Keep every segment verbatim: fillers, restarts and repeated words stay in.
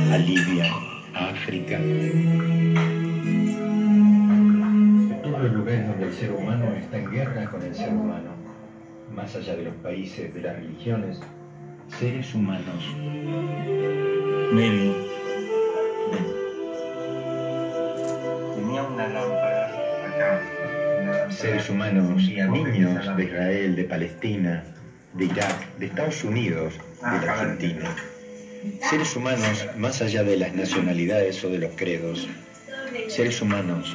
a Libia, a África. Todos los lugares donde el ser humano está en guerra con el ser humano, más allá de los países, de las religiones, seres humanos. Mary tenía una lámpara acá. Seres humanos, niños de Israel, de Palestina, de Irak, de Estados Unidos, de la Argentina. Seres humanos más allá de las nacionalidades o de los credos. Seres humanos.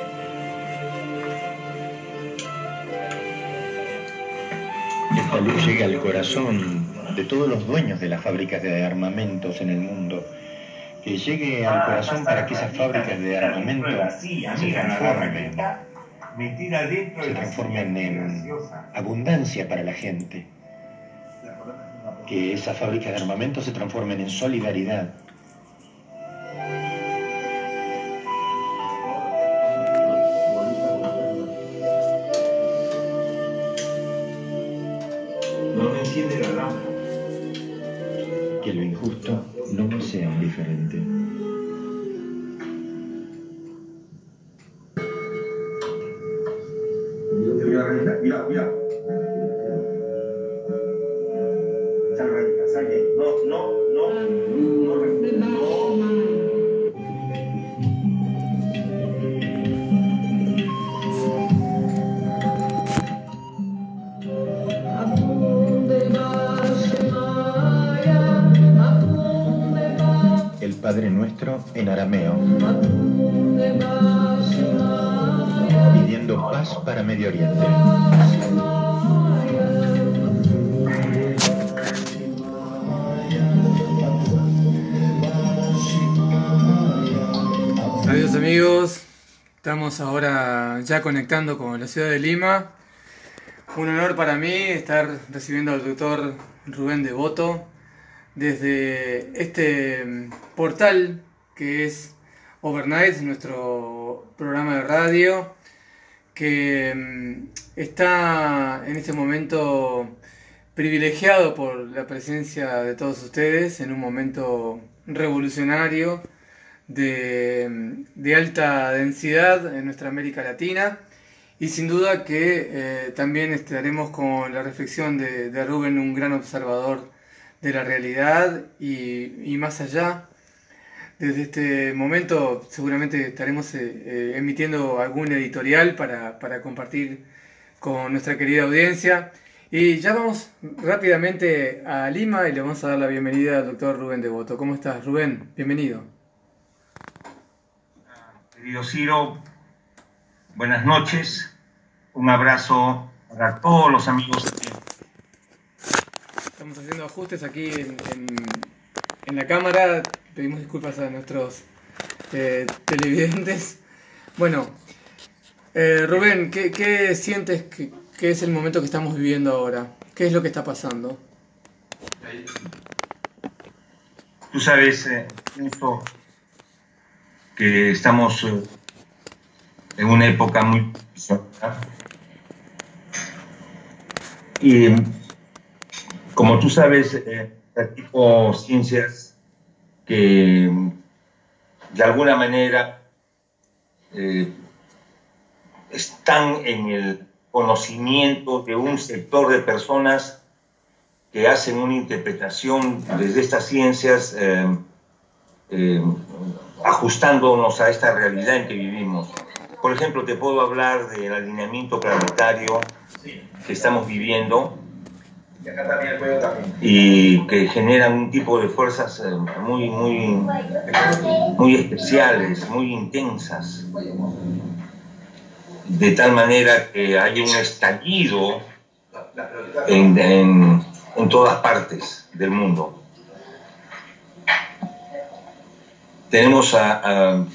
Que esta luz llegue al corazón de todos los dueños de las fábricas de armamentos en el mundo. Que llegue al corazón para que esas fábricas de armamento se transformen. Se transformen en abundancia para la gente. Que esas fábricas de armamento se transformen en solidaridad. No me enciende la lámpara. Que lo injusto no me sea indiferente. Mira, mira. No, no, no, no, no. El Padre Nuestro en arameo, pidiendo paz para Medio Oriente. Adiós amigos, estamos ahora ya conectando con la ciudad de Lima. Un honor para mí estar recibiendo al doctor Rubén Devoto desde este portal que es Overnight, nuestro programa de radio, que está en este momento privilegiado por la presencia de todos ustedes en un momento revolucionario de, de alta densidad en nuestra América Latina, y sin duda que eh, también estaremos con la reflexión de, de Rubén, un gran observador de la realidad y, y más allá. Desde este momento seguramente estaremos eh, eh, emitiendo algún editorial para, para compartir con nuestra querida audiencia. Y ya vamos rápidamente a Lima y le vamos a dar la bienvenida al doctor Rubén Devoto. ¿Cómo estás, Rubén? Bienvenido. Querido Ciro, buenas noches. Un abrazo para todos los amigos. Estamos haciendo ajustes aquí en, en, en la cámara. Pedimos disculpas a nuestros eh, televidentes. Bueno, eh, Rubén, ¿qué, qué sientes que, que es el momento que estamos viviendo ahora? ¿Qué es lo que está pasando? Tú sabes, eh, esto, que estamos eh, en una época muy sonora. Y como tú sabes, eh, practico ciencias que de alguna manera eh, están en el conocimiento de un sector de personas que hacen una interpretación desde estas ciencias eh, eh, ajustándonos a esta realidad en que vivimos. Por ejemplo, te puedo hablar del alineamiento planetario que estamos viviendo y que generan un tipo de fuerzas muy, muy, muy especiales, muy intensas, de tal manera que hay un estallido en, en, en todas partes del mundo. Tenemos a, a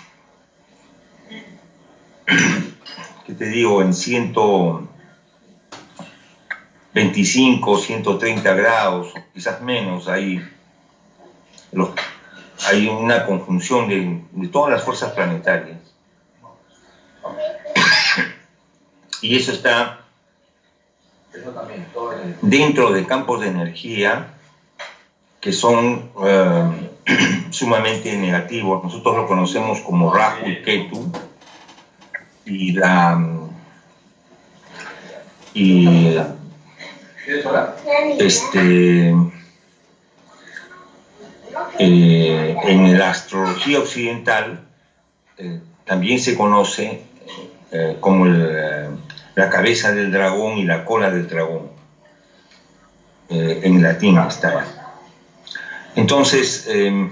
¿qué te digo? En ciento veinticinco, ciento treinta grados, quizás menos, hay, los, hay una conjunción de, de todas las fuerzas planetarias. Y eso está dentro de campos de energía que son eh, sumamente negativo. Nosotros lo conocemos como Rahu y Ketu, y la y este eh, en la astrología occidental eh, también se conoce eh, como el, la cabeza del dragón y la cola del dragón. Eh, en latín está. Entonces, eh,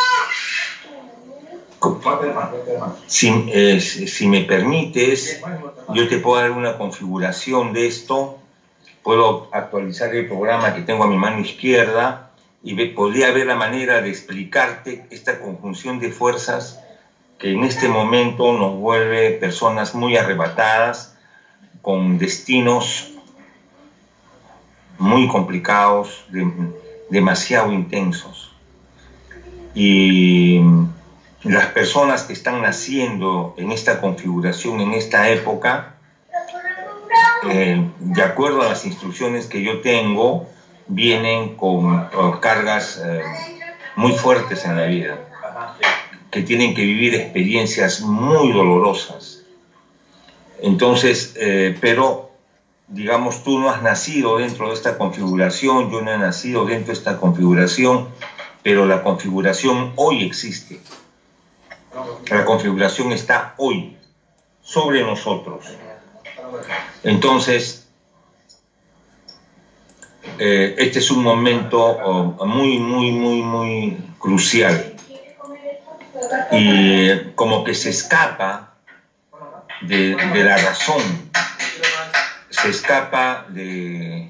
si, eh, si me permites, yo te puedo dar una configuración de esto. Puedo actualizar el programa que tengo a mi mano izquierda y ve, podría ver la manera de explicarte esta conjunción de fuerzas que en este momento nos vuelve personas muy arrebatadas, con destinos muy complicados, de, demasiado intensos. Y las personas que están naciendo en esta configuración, en esta época, eh, de acuerdo a las instrucciones que yo tengo, vienen con uh, cargas eh, muy fuertes en la vida, que tienen que vivir experiencias muy dolorosas. Entonces, eh, pero, digamos, tú no has nacido dentro de esta configuración, yo no he nacido dentro de esta configuración, pero la configuración hoy existe. La configuración está hoy, sobre nosotros. Entonces, eh, este es un momento oh, muy, muy, muy, muy crucial. Y eh, como que se escapa de, de la razón, se escapa de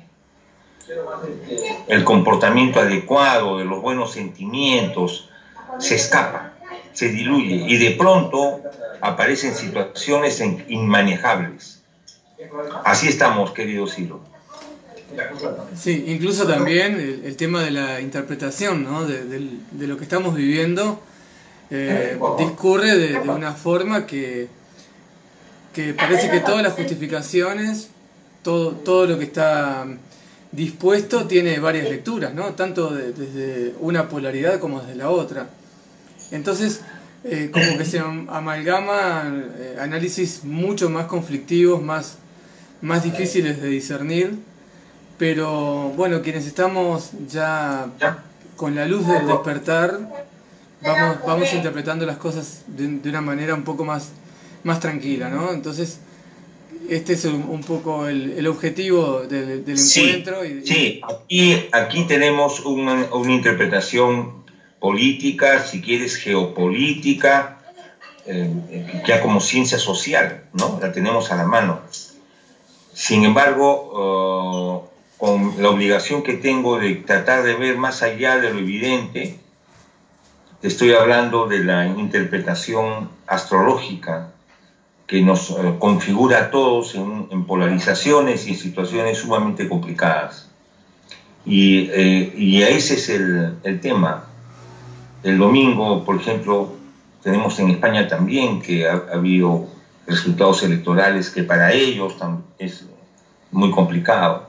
el comportamiento adecuado, de los buenos sentimientos, se escapa, se diluye y de pronto aparecen situaciones inmanejables. Así estamos, querido Ciro. Sí, incluso también el, el tema de la interpretación, ¿no? de, de, de lo que estamos viviendo eh, discurre de, de una forma que, que parece que todas las justificaciones, todo, todo lo que está dispuesto tiene varias lecturas, ¿no? Tanto de, desde una polaridad como desde la otra. Entonces, eh, como que se amalgaman eh, análisis mucho más conflictivos, más, más difíciles de discernir, pero bueno, quienes estamos ya con la luz del despertar, vamos, vamos interpretando las cosas de, de una manera un poco más, más tranquila, ¿no? Entonces, este es un, un poco el, el objetivo del, del sí, encuentro. Y, sí, aquí, aquí tenemos una, una interpretación política, si quieres geopolítica, eh, ya como ciencia social, ¿no? La tenemos a la mano. Sin embargo, uh, con la obligación que tengo de tratar de ver más allá de lo evidente, te estoy hablando de la interpretación astrológica que nos uh, configura a todos en, en polarizaciones y en situaciones sumamente complicadas. Y, eh, y ese es el, el tema. El domingo, por ejemplo, tenemos en España también que ha, ha habido resultados electorales que para ellos es muy complicado.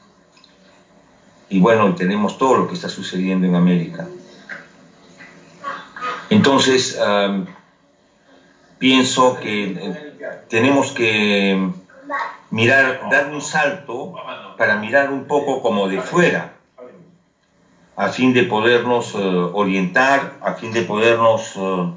Y bueno, tenemos todo lo que está sucediendo en América. Entonces, um, pienso que eh, tenemos que mirar, dar un salto para mirar un poco como de fuera, a fin de podernos uh, orientar, a fin de podernos uh,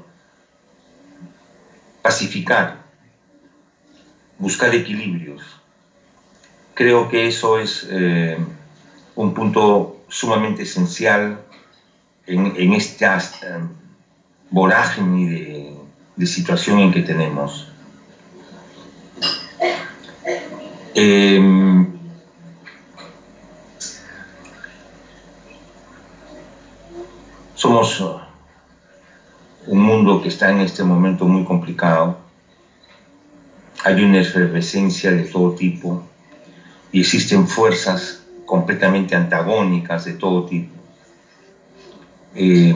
pacificar, buscar equilibrios. Creo que eso es eh, un punto sumamente esencial en, en esta eh, vorágine de, de situación en que tenemos. Eh, somos uh, un mundo que está en este momento muy complicado. Hay una efervescencia de todo tipo y existen fuerzas completamente antagónicas de todo tipo. Eh,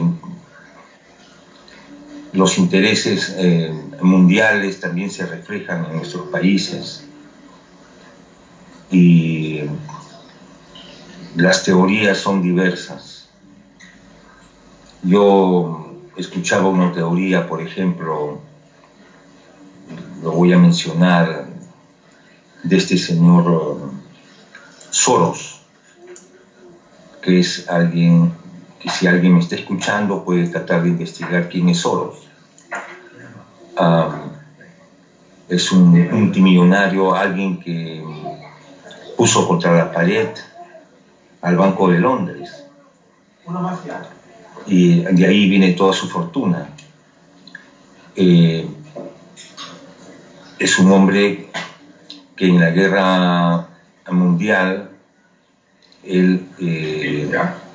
los intereses eh, mundiales también se reflejan en nuestros países y las teorías son diversas. Yo escuchaba una teoría, por ejemplo, lo voy a mencionar, de este señor Soros, que es alguien que, si alguien me está escuchando, puede tratar de investigar quién es Soros. Um, es un multimillonario, alguien que puso contra la pared al Banco de Londres, y de ahí viene toda su fortuna. Eh, es un hombre que en la guerra mundial, él, eh,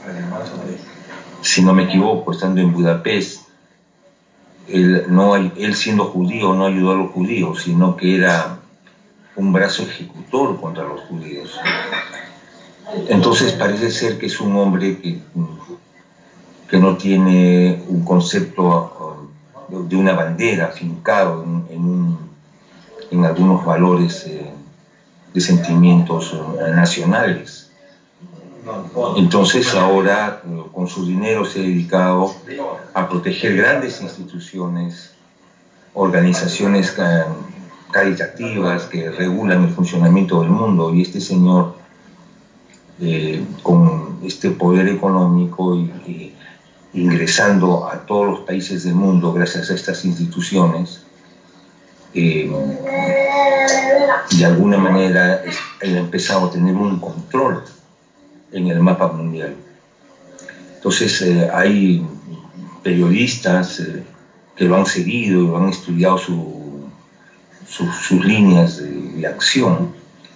si no me equivoco, estando en Budapest, él, no, él siendo judío no ayudó a los judíos, sino que era un brazo ejecutor contra los judíos. Entonces parece ser que es un hombre que, que no tiene un concepto de una bandera afincado en, en, un, en algunos valores eh, de sentimientos eh, nacionales. Entonces ahora con su dinero se ha dedicado a proteger grandes instituciones, organizaciones caritativas que regulan el funcionamiento del mundo, y este señor eh, con este poder económico y, y ingresando a todos los países del mundo gracias a estas instituciones, eh, de alguna manera él ha empezado a tener un control en el mapa mundial. Entonces eh, hay periodistas eh, que lo han seguido y lo han estudiado su, su, sus líneas de, de acción.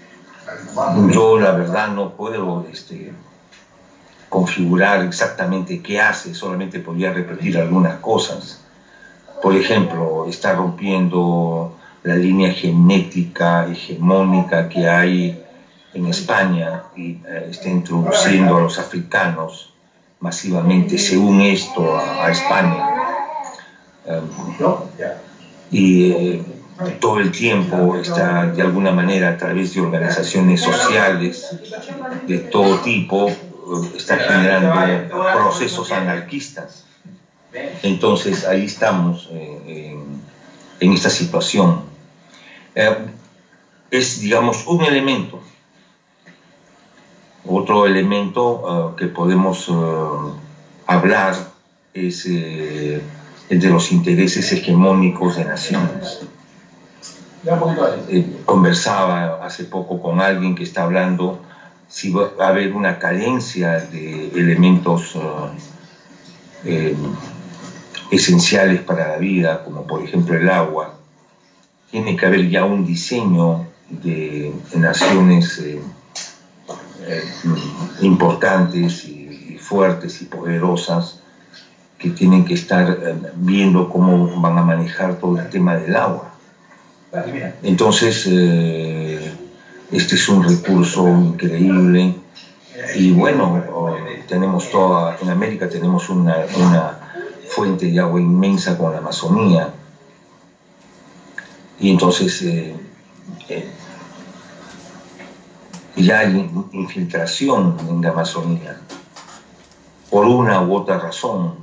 Yo la verdad no puedo este, configurar exactamente qué hace, solamente podría repetir algunas cosas. Por ejemplo, está rompiendo la línea genética hegemónica que hay en España y eh, está introduciendo a los africanos masivamente, según esto, a, a España. Um, y eh, todo el tiempo está, de alguna manera, a través de organizaciones sociales de todo tipo, está generando procesos anarquistas. Entonces ahí estamos eh, en, en esta situación. Eh, es, digamos, un elemento. Otro elemento uh, que podemos uh, hablar es eh, el de los intereses hegemónicos de naciones. Eh, conversaba hace poco con alguien que está hablando si va a haber una carencia de elementos uh, eh, esenciales para la vida, como por ejemplo el agua. Tiene que haber ya un diseño de, de naciones eh, eh, importantes y, y fuertes y poderosas que tienen que estar eh, viendo cómo van a manejar todo el tema del agua. Entonces, eh, este es un recurso increíble y bueno, oh, tenemos toda, en América tenemos una, una fuente de agua inmensa con la Amazonía, y entonces eh, eh, ya hay infiltración en la Amazonía por una u otra razón.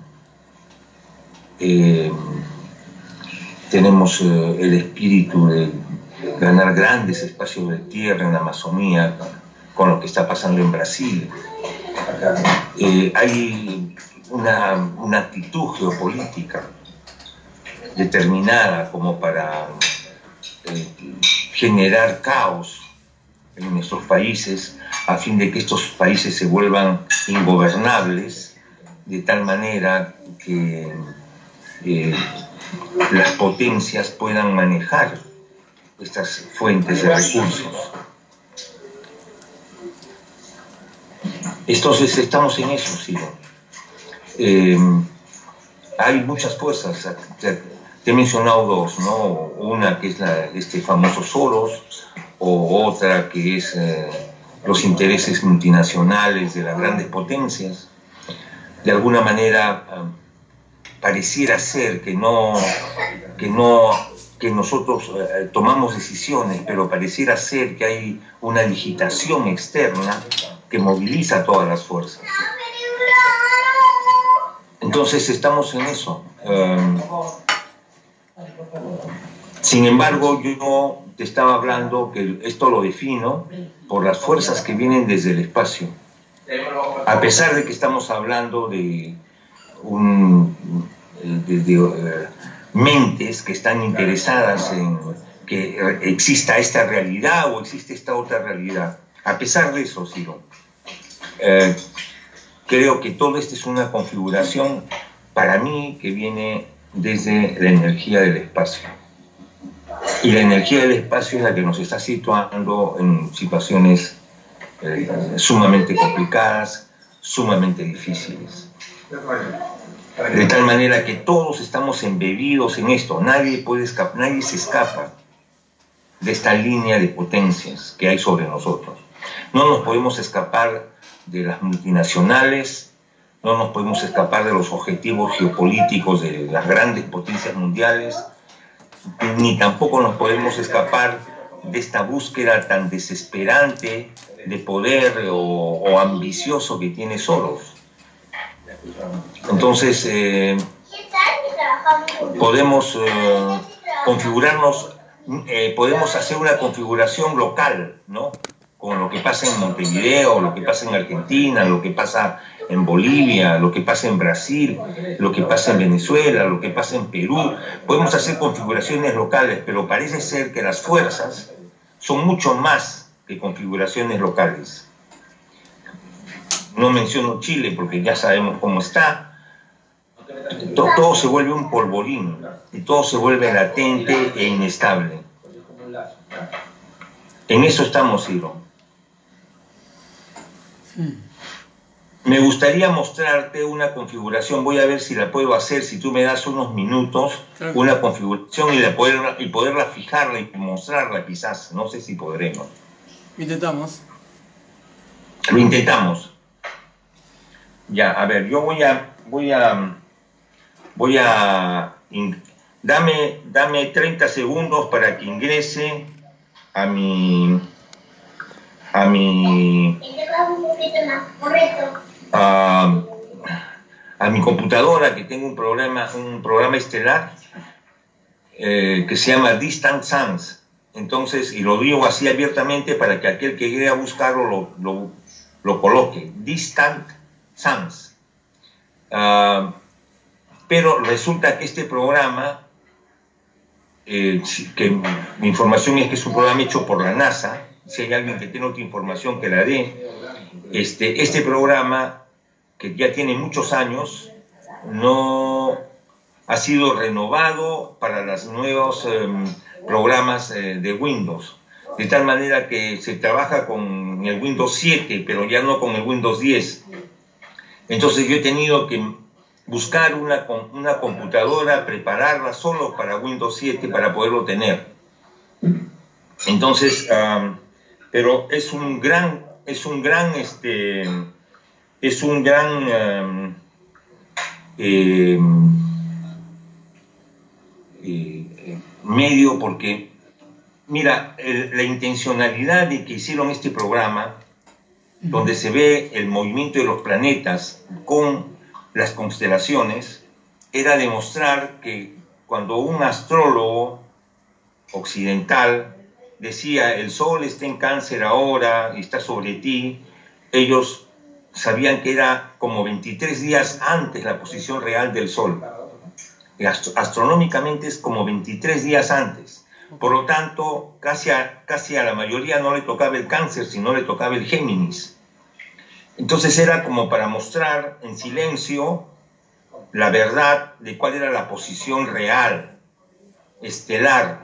Eh, tenemos eh, el espíritu de ganar grandes espacios de tierra en la Amazonía con lo que está pasando en Brasil. Eh, hay una, una actitud geopolítica determinada como para eh, generar caos en nuestros países a fin de que estos países se vuelvan ingobernables, de tal manera que eh, las potencias puedan manejar estas fuentes de recursos. Entonces estamos en eso, sí. Eh, hay muchas fuerzas, te, te he mencionado dos, ¿no? Una que es la, este famoso Soros, o otra que es eh, los intereses multinacionales de las grandes potencias. De alguna manera eh, pareciera ser que no, que no, que nosotros eh, tomamos decisiones, pero pareciera ser que hay una digitación externa que moviliza todas las fuerzas. Entonces estamos en eso. Um, sin embargo, yo te estaba hablando que esto lo defino por las fuerzas que vienen desde el espacio. A pesar de que estamos hablando de, un, de, de uh, mentes que están interesadas en que exista esta realidad o existe esta otra realidad. A pesar de eso, Ciro, eh, creo que todo esto es una configuración para mí que viene desde la energía del espacio. Y la energía del espacio es la que nos está situando en situaciones eh, sumamente complicadas, sumamente difíciles. De tal manera que todos estamos embebidos en esto. Nadie puede escapar, nadie se escapa de esta línea de potencias que hay sobre nosotros. No nos podemos escapar de las multinacionales, no nos podemos escapar de los objetivos geopolíticos de las grandes potencias mundiales, ni tampoco nos podemos escapar de esta búsqueda tan desesperante de poder o, o ambicioso que tiene Soros. Entonces, eh, podemos eh, configurarnos, eh, podemos hacer una configuración local, ¿no? Con lo que pasa en Montevideo, lo que pasa en Argentina, lo que pasa en Bolivia, lo que pasa en Brasil, lo que pasa en Venezuela, lo que pasa en Perú. Podemos hacer configuraciones locales, pero parece ser que las fuerzas son mucho más que configuraciones locales. No menciono Chile porque ya sabemos cómo está. Todo, todo se vuelve un polvorín y todo se vuelve latente e inestable. En eso estamos, Ciro. Me gustaría mostrarte una configuración, voy a ver si la puedo hacer, si tú me das unos minutos, una configuración y, la poder, y poderla fijarla y mostrarla quizás, no sé si podremos. Intentamos. Lo intentamos. Ya, a ver, yo voy a, voy a, voy a, in, dame, dame treinta segundos para que ingrese a mi, a mi, a, a mi computadora, que tengo un programa, un programa estelar eh, que se llama Distant Suns. Entonces, y lo digo así abiertamente para que aquel que quiera buscarlo lo, lo, lo coloque. Distant Suns. Uh, pero resulta que este programa, eh, que mi información es que es un programa hecho por la NASA. Si hay alguien que tiene otra información que la dé, este, este programa, que ya tiene muchos años, no ha sido renovado para los nuevos eh, programas eh, de Windows, de tal manera que se trabaja con el Windows siete, pero ya no con el Windows diez. Entonces yo he tenido que buscar una, una computadora, prepararla solo para Windows siete para poderlo tener. Entonces, um, pero es un gran, es un gran, este, es un gran um, eh, eh, medio, porque, mira, el, la intencionalidad de que hicieron este programa, donde se ve el movimiento de los planetas con las constelaciones, era demostrar que cuando un astrólogo occidental decía el Sol está en Cáncer ahora y está sobre ti, ellos sabían que era como veintitrés días antes la posición real del Sol. Ast- astronómicamente es como veintitrés días antes. Por lo tanto, casi a, casi a la mayoría no le tocaba el Cáncer, sino le tocaba el Géminis. Entonces era como para mostrar en silencio la verdad de cuál era la posición real, estelar.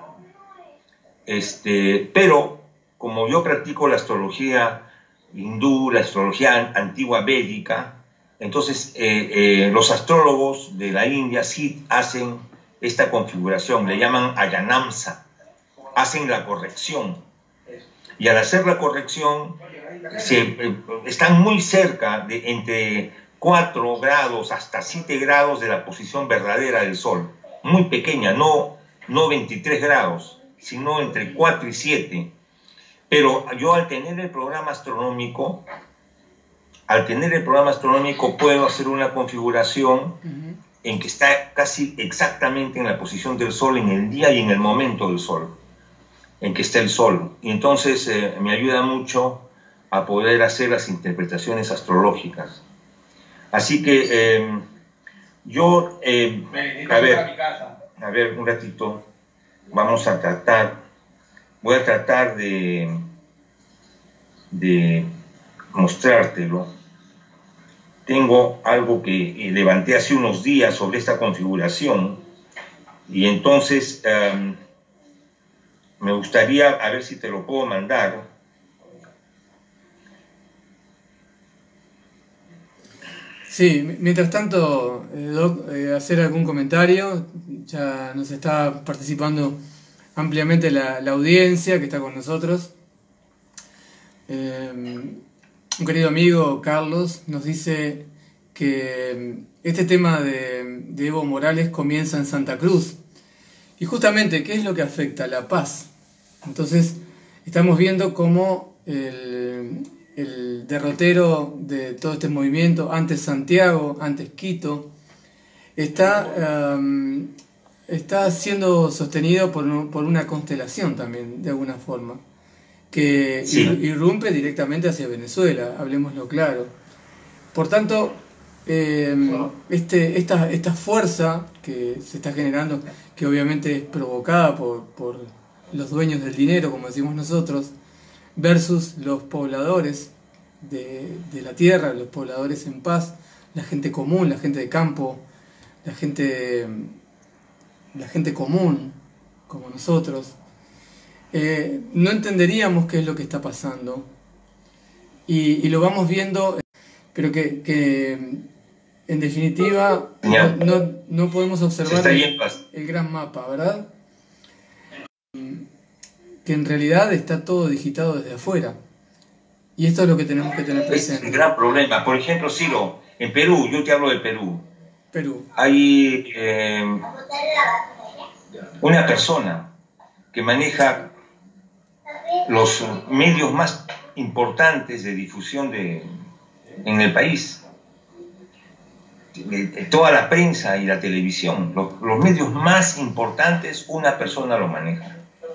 Este, pero, como yo practico la astrología hindú, la astrología antigua védica, entonces eh, eh, los astrólogos de la India sí hacen esta configuración, le llaman Ayanamsa, hacen la corrección. Y al hacer la corrección, se, eh, están muy cerca de entre cuatro grados hasta siete grados de la posición verdadera del Sol. Muy pequeña, no, no veintitrés grados, sino entre cuatro y siete. Pero yo al tener el programa astronómico, al tener el programa astronómico puedo hacer una configuración uh-huh. en que está casi exactamente en la posición del Sol en el día y en el momento del Sol, en que está el Sol. Y entonces eh, me ayuda mucho a poder hacer las interpretaciones astrológicas. Así que eh, yo, eh, a ver, a ver, un ratito, vamos a tratar, voy a tratar de, de mostrártelo. Tengo algo que levanté hace unos días sobre esta configuración y entonces um, me gustaría, a ver si te lo puedo mandar. Sí, mientras tanto, eh, Doc, eh, hacer algún comentario. Ya nos está participando ampliamente la, la audiencia que está con nosotros. Eh, un querido amigo, Carlos, nos dice que este tema de, de Evo Morales comienza en Santa Cruz. Y justamente, ¿qué es lo que afecta? La paz. Entonces, estamos viendo cómo el... el derrotero de todo este movimiento, antes Santiago, antes Quito, está, um, está siendo sostenido por, un, por una constelación también, de alguna forma, que sí. irrumpe directamente hacia Venezuela, hablemoslo claro. Por tanto, eh, este, esta, esta fuerza que se está generando, que obviamente es provocada por, por los dueños del dinero, como decimos nosotros, versus los pobladores de, de la tierra, los pobladores en paz, la gente común, la gente de campo, la gente, la gente común, como nosotros, eh, no entenderíamos qué es lo que está pasando. Y, y lo vamos viendo, pero que, que en definitiva no, no, no podemos observar el, el gran mapa, ¿verdad? Que en realidad está todo digitado desde afuera. Y esto es lo que tenemos que tener presente. Es el gran problema. Por ejemplo, Ciro, en Perú, yo te hablo de Perú. Perú. Hay eh, una persona que maneja los medios más importantes de difusión de, en el país. Toda la prensa y la televisión, los, los medios más importantes, una persona lo maneja.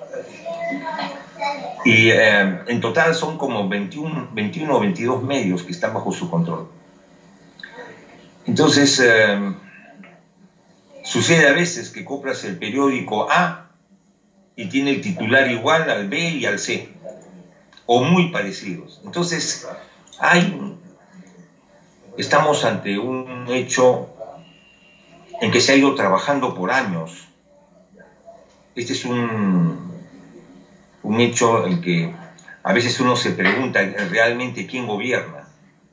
Y eh, en total son como veintiuno o veintidós medios que están bajo su control. Entonces, eh, sucede a veces que compras el periódico A y tiene el titular igual al B y al C, o muy parecidos. Entonces, hay, estamos ante un hecho en que se ha ido trabajando por años. Este es un... un hecho en que a veces uno se pregunta realmente quién gobierna.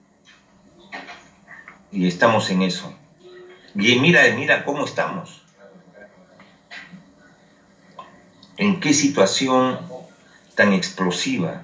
Y estamos en eso. Y mira, mira cómo estamos. En qué situación tan explosiva.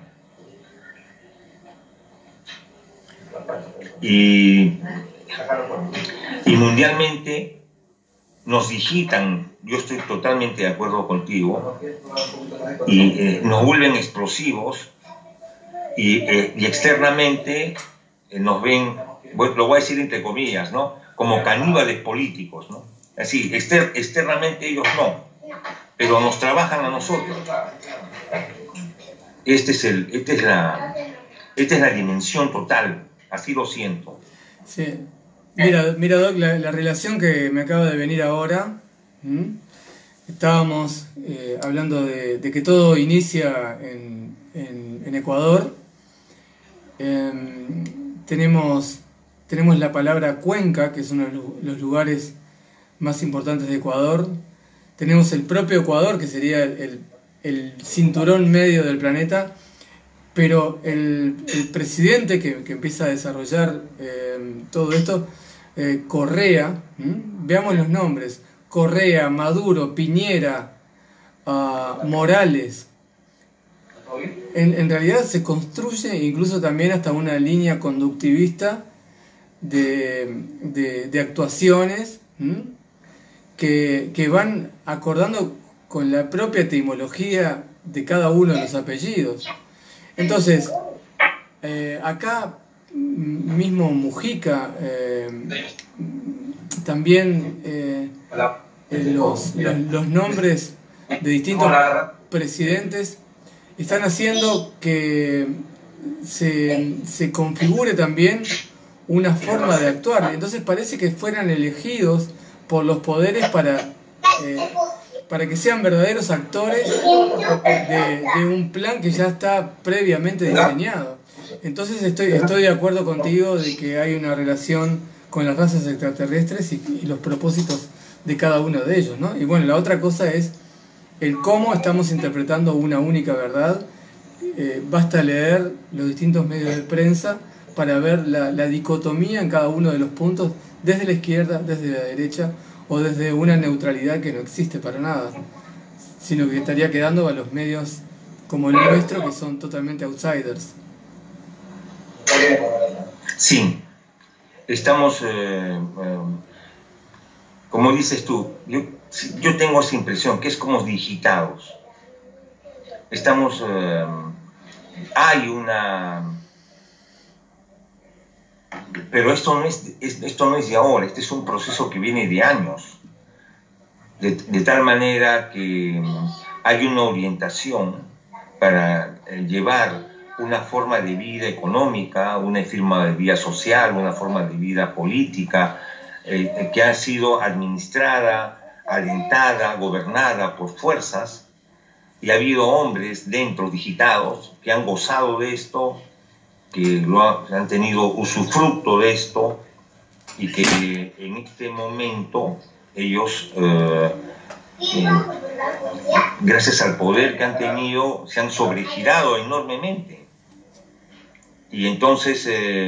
Y, y mundialmente nos digitan, yo estoy totalmente de acuerdo contigo, y eh, nos vuelven explosivos y, eh, y externamente eh, nos ven, lo voy a decir entre comillas, ¿no?, como caníbales políticos, ¿no? Así, exter, externamente ellos no, pero nos trabajan a nosotros. Este es el, este es la, esta es la dimensión total, así lo siento. Sí. Mira, mira Doc, la, la relación que me acaba de venir ahora, ¿m? estábamos eh, hablando de, de que todo inicia en, en, en Ecuador. Eh, tenemos, tenemos la palabra Cuenca, que es uno de los lugares más importantes de Ecuador. Tenemos el propio Ecuador, que sería el, el cinturón medio del planeta. Pero el, el presidente que, que empieza a desarrollar eh, todo esto, eh, Correa, ¿m? veamos los nombres, Correa, Maduro, Piñera, uh, Morales. En, en realidad se construye incluso también hasta una línea conductivista de, de, de actuaciones que, que van acordando con la propia etimología de cada uno de los apellidos. Entonces, eh, acá mismo Mujica, eh, también eh, los, los, los nombres de distintos presidentes están haciendo que se, se configure también una forma de actuar. Entonces parece que fueran elegidos por los poderes para, eh, para que sean verdaderos actores de, de un plan que ya está previamente diseñado. Entonces estoy, estoy de acuerdo contigo de que hay una relación con las razas extraterrestres y, y los propósitos de cada uno de ellos, ¿no? Y bueno, la otra cosa es el cómo estamos interpretando una única verdad. Eh, basta leer los distintos medios de prensa para ver la, la dicotomía en cada uno de los puntos, desde la izquierda, desde la derecha, o desde una neutralidad que no existe para nada, sino que estaría quedando a los medios como el nuestro, que son totalmente outsiders. Sí, estamos, eh, eh, como dices tú, yo, yo tengo esa impresión que es como digitados. Estamos, eh, hay una... Pero esto no es, esto no es de ahora, este es un proceso que viene de años, de, de tal manera que hay una orientación para llevar una forma de vida económica, una forma de vida social, una forma de vida política, eh, que ha sido administrada, alentada, gobernada por fuerzas, y ha habido hombres dentro, digitados, que han gozado de esto, que lo ha, han tenido usufructo de esto, y que en este momento ellos, eh, eh, gracias al poder que han tenido, se han sobregirado enormemente. Y entonces, eh,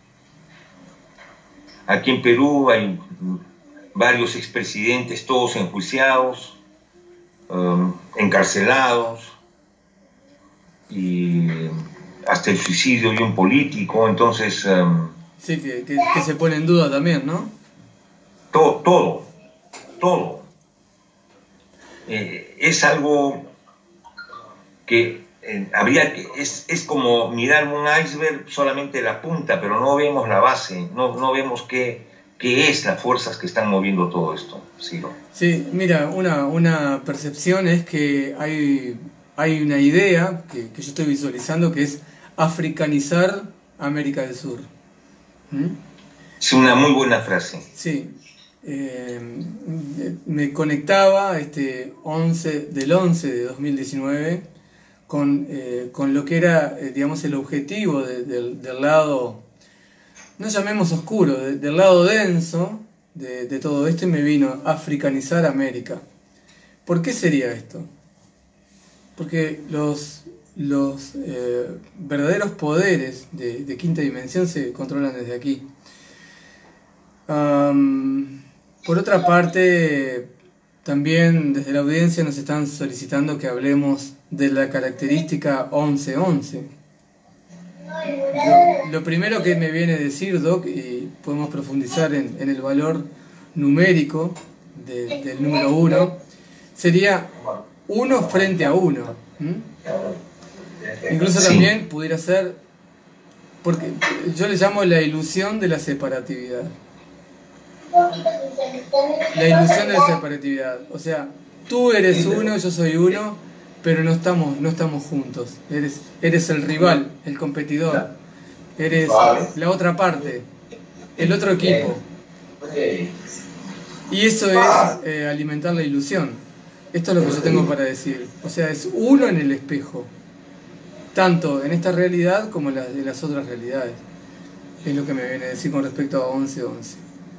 aquí en Perú hay varios expresidentes, todos enjuiciados, eh, encarcelados, y hasta el suicidio de un político. Entonces... Um, sí, que, que, que se pone en duda también, ¿no? Todo, todo, todo. Eh, es algo que eh, habría que... Es, es como mirar un iceberg, solamente la punta, pero no vemos la base, no, no vemos qué, qué es las fuerzas que están moviendo todo esto. Sí, ¿no? Sí, mira, una, una percepción es que hay, hay una idea que, que yo estoy visualizando, que es africanizar América del Sur. ¿Mm? Es una muy buena frase. Sí. Eh, me conectaba este once del once de dos mil diecinueve con, eh, con lo que era, eh, digamos, el objetivo de, de, del lado, no llamemos oscuro, de, del lado denso de, de todo esto, y me vino africanizar América. ¿Por qué sería esto? Porque los... Los eh, verdaderos poderes de, de quinta dimensión se controlan desde aquí. Um, por otra parte, también desde la audiencia nos están solicitando que hablemos de la característica once once. Lo, lo primero que me viene a decir, Doc, y podemos profundizar en, en el valor numérico de, del número uno, sería uno frente a uno. ¿Mm? Incluso sí. También pudiera ser, porque yo le llamo la ilusión de la separatividad. La ilusión de la separatividad. O sea, tú eres uno, yo soy uno, pero no estamos, no estamos juntos. Eres, eres el rival, el competidor. Eres la otra parte, el otro equipo. Y eso es eh, alimentar la ilusión. Esto es lo que yo tengo para decir. O sea, es uno en el espejo. Tanto en esta realidad como en, la, en las otras realidades. Es lo que me viene a decir con respecto a once once.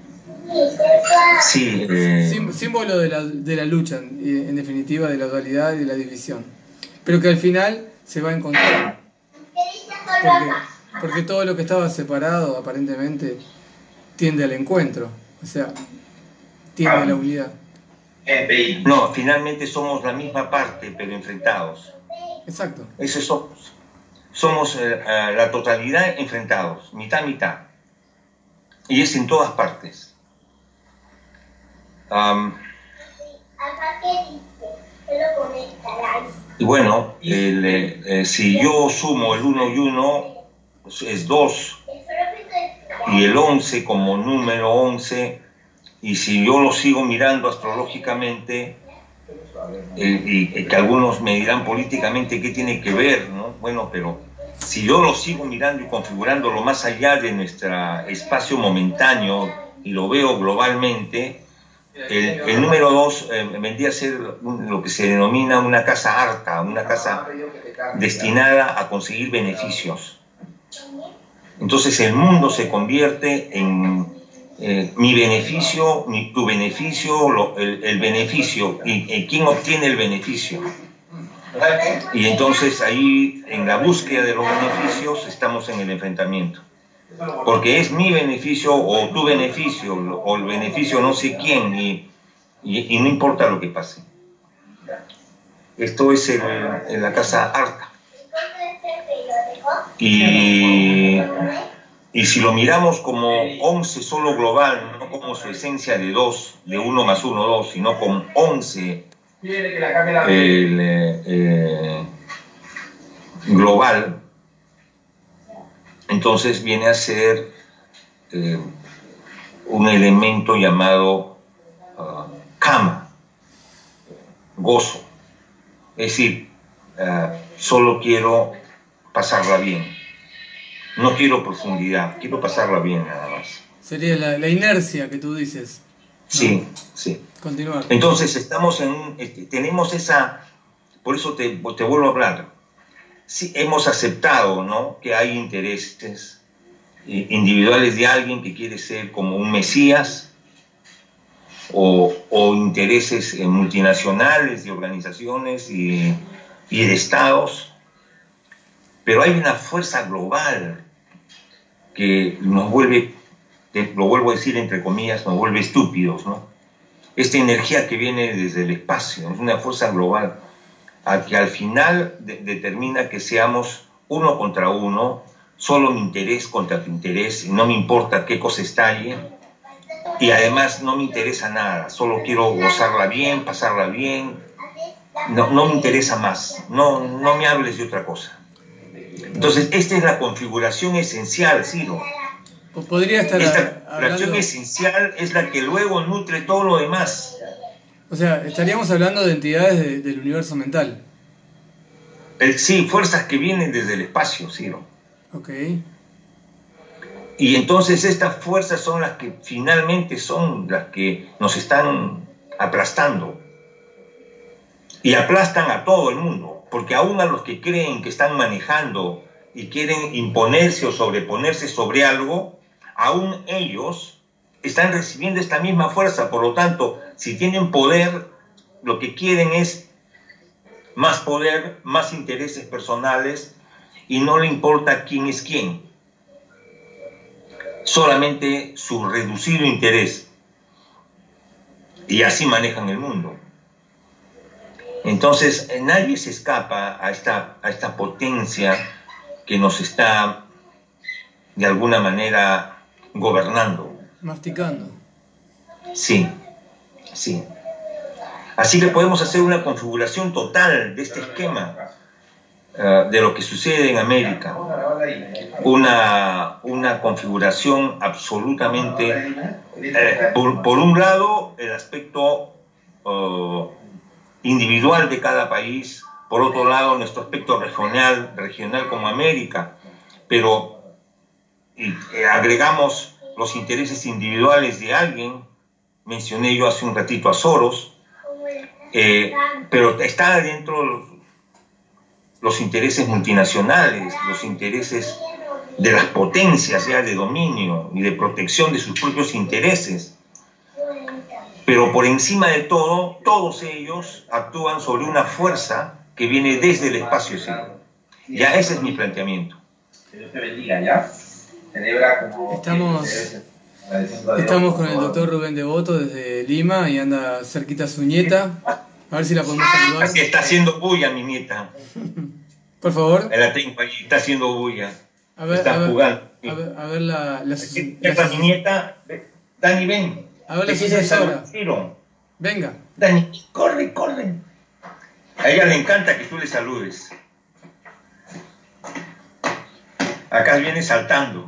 Sí, eh... Sí, símbolo de la, de la lucha, en, en definitiva, de la dualidad y de la división. Pero que al final se va a encontrar. Porque, porque todo lo que estaba separado, aparentemente, tiende al encuentro. O sea, tiende a la unidad. No, finalmente somos la misma parte, pero enfrentados. Exacto. Eso somos. Somos eh, la totalidad enfrentados, mitad, mitad. Y es en todas partes. Um, y bueno, el, eh, si yo sumo el uno y uno, es dos. y el once como número once, y si yo lo sigo mirando astrológicamente, eh, y, y que algunos me dirán políticamente qué tiene que ver, ¿no? Bueno, pero si yo lo sigo mirando y configurándolo más allá de nuestro espacio momentáneo y lo veo globalmente, el, el número dos eh, vendría a ser un, lo que se denomina una casa harta, una casa destinada a conseguir beneficios. Entonces el mundo se convierte en eh, mi beneficio, mi, tu beneficio, lo, el, el beneficio, y, y quién obtiene el beneficio. Y entonces ahí, en la búsqueda de los beneficios, estamos en el enfrentamiento. Porque es mi beneficio o tu beneficio, o el beneficio no sé quién, y, y, y no importa lo que pase. Esto es el, en la casa harta. Y, y si lo miramos como once solo global, no como su esencia de dos, de uno más uno, dos, sino con once el, eh, global, entonces viene a ser eh, un elemento llamado uh, kama, gozo. Es decir, uh, solo quiero pasarla bien. No quiero profundidad, quiero pasarla bien nada más. Sería la, la inercia que tú dices. Sí, ¿no? sí. Continuar. Entonces estamos en un, este, tenemos esa, por eso te, te vuelvo a hablar. Sí, hemos aceptado, ¿no?, que hay intereses eh, individuales de alguien que quiere ser como un mesías, o, o intereses eh, multinacionales de organizaciones y, y de estados, pero hay una fuerza global que nos vuelve, te lo vuelvo a decir entre comillas, nos vuelve estúpidos, ¿no? Esta energía que viene desde el espacio, es una fuerza global, a que al final de, determina que seamos uno contra uno, solo mi interés contra tu interés, y no me importa qué cosa estalle, y además no me interesa nada, solo quiero gozarla bien, pasarla bien, no, no me interesa más, no, no me hables de otra cosa. Entonces, esta es la configuración esencial, Ciro. Podría estar Esta hablando... configuración esencial es la que luego nutre todo lo demás. O sea, estaríamos hablando de entidades de, del universo mental. El, sí, fuerzas que vienen desde el espacio, Ciro. Ok. Y entonces estas fuerzas son las que finalmente son las que nos están aplastando. Y aplastan a todo el mundo, porque aún a los que creen que están manejando y quieren imponerse o sobreponerse sobre algo, aún ellos están recibiendo esta misma fuerza. Por lo tanto, si tienen poder, lo que quieren es más poder, más intereses personales, y no le importa quién es quién. Solamente su reducido interés. Y así manejan el mundo. Entonces, nadie se escapa a esta, a esta potencia que nos está, de alguna manera, gobernando. Masticando. Sí, sí. Así que podemos hacer una configuración total de este esquema, uh, de lo que sucede en América. Una, una configuración absolutamente, eh, por, por un lado, el aspecto uh, individual de cada país, por otro lado, nuestro aspecto regional, regional como América, pero y, eh, agregamos los intereses individuales de alguien. Mencioné yo hace un ratito a Soros, eh, pero está dentro los, los intereses multinacionales, los intereses de las potencias ya de dominio y de protección de sus propios intereses. Pero por encima de todo, todos ellos actúan sobre una fuerza que viene desde el espacio exterior. Ya ese es mi planteamiento. Que Dios te bendiga, ¿ya? Celebra como... Estamos, estamos con el doctor Rubén Devoto desde Lima y anda cerquita a su nieta. A ver si la podemos saludar. Así está haciendo bulla mi nieta. Por favor. La tengo allí, está haciendo bulla. A ver, está a ver, jugando. A ver, a ver la... la, Aquí está mi nieta. Dani, ven. A ver la sucesora. Venga. Dani, corre, corre. A ella le encanta que tú le saludes. Acá viene saltando.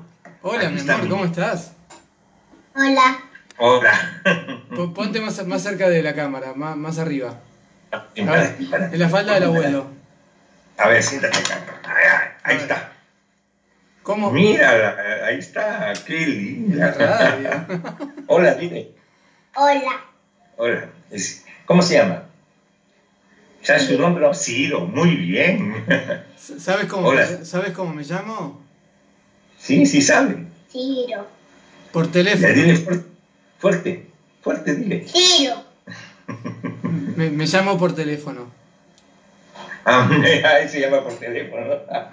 Hola, mi amor, ¿cómo estás? Hola. Hola. P- Ponte más, más cerca de la cámara, más, más arriba. Para, A ver, para. en la falda del abuelo. A ver, siéntate acá. Ahí, ahí A ver. está. ¿Cómo? Mira, ahí está, qué En la linda. radio. Hola, dime. Hola. Hola. Es- ¿Cómo se llama? ¿Sabes su nombre? Ciro, muy bien. ¿Sabes cómo, Hola. me, ¿Sabes cómo me llamo? Sí, sí sabe. Ciro. Por Ya, teléfono. dile fuerte, fuerte, fuerte, dile. Ciro. Me, me llamo por teléfono. Ah, ahí se llama por teléfono.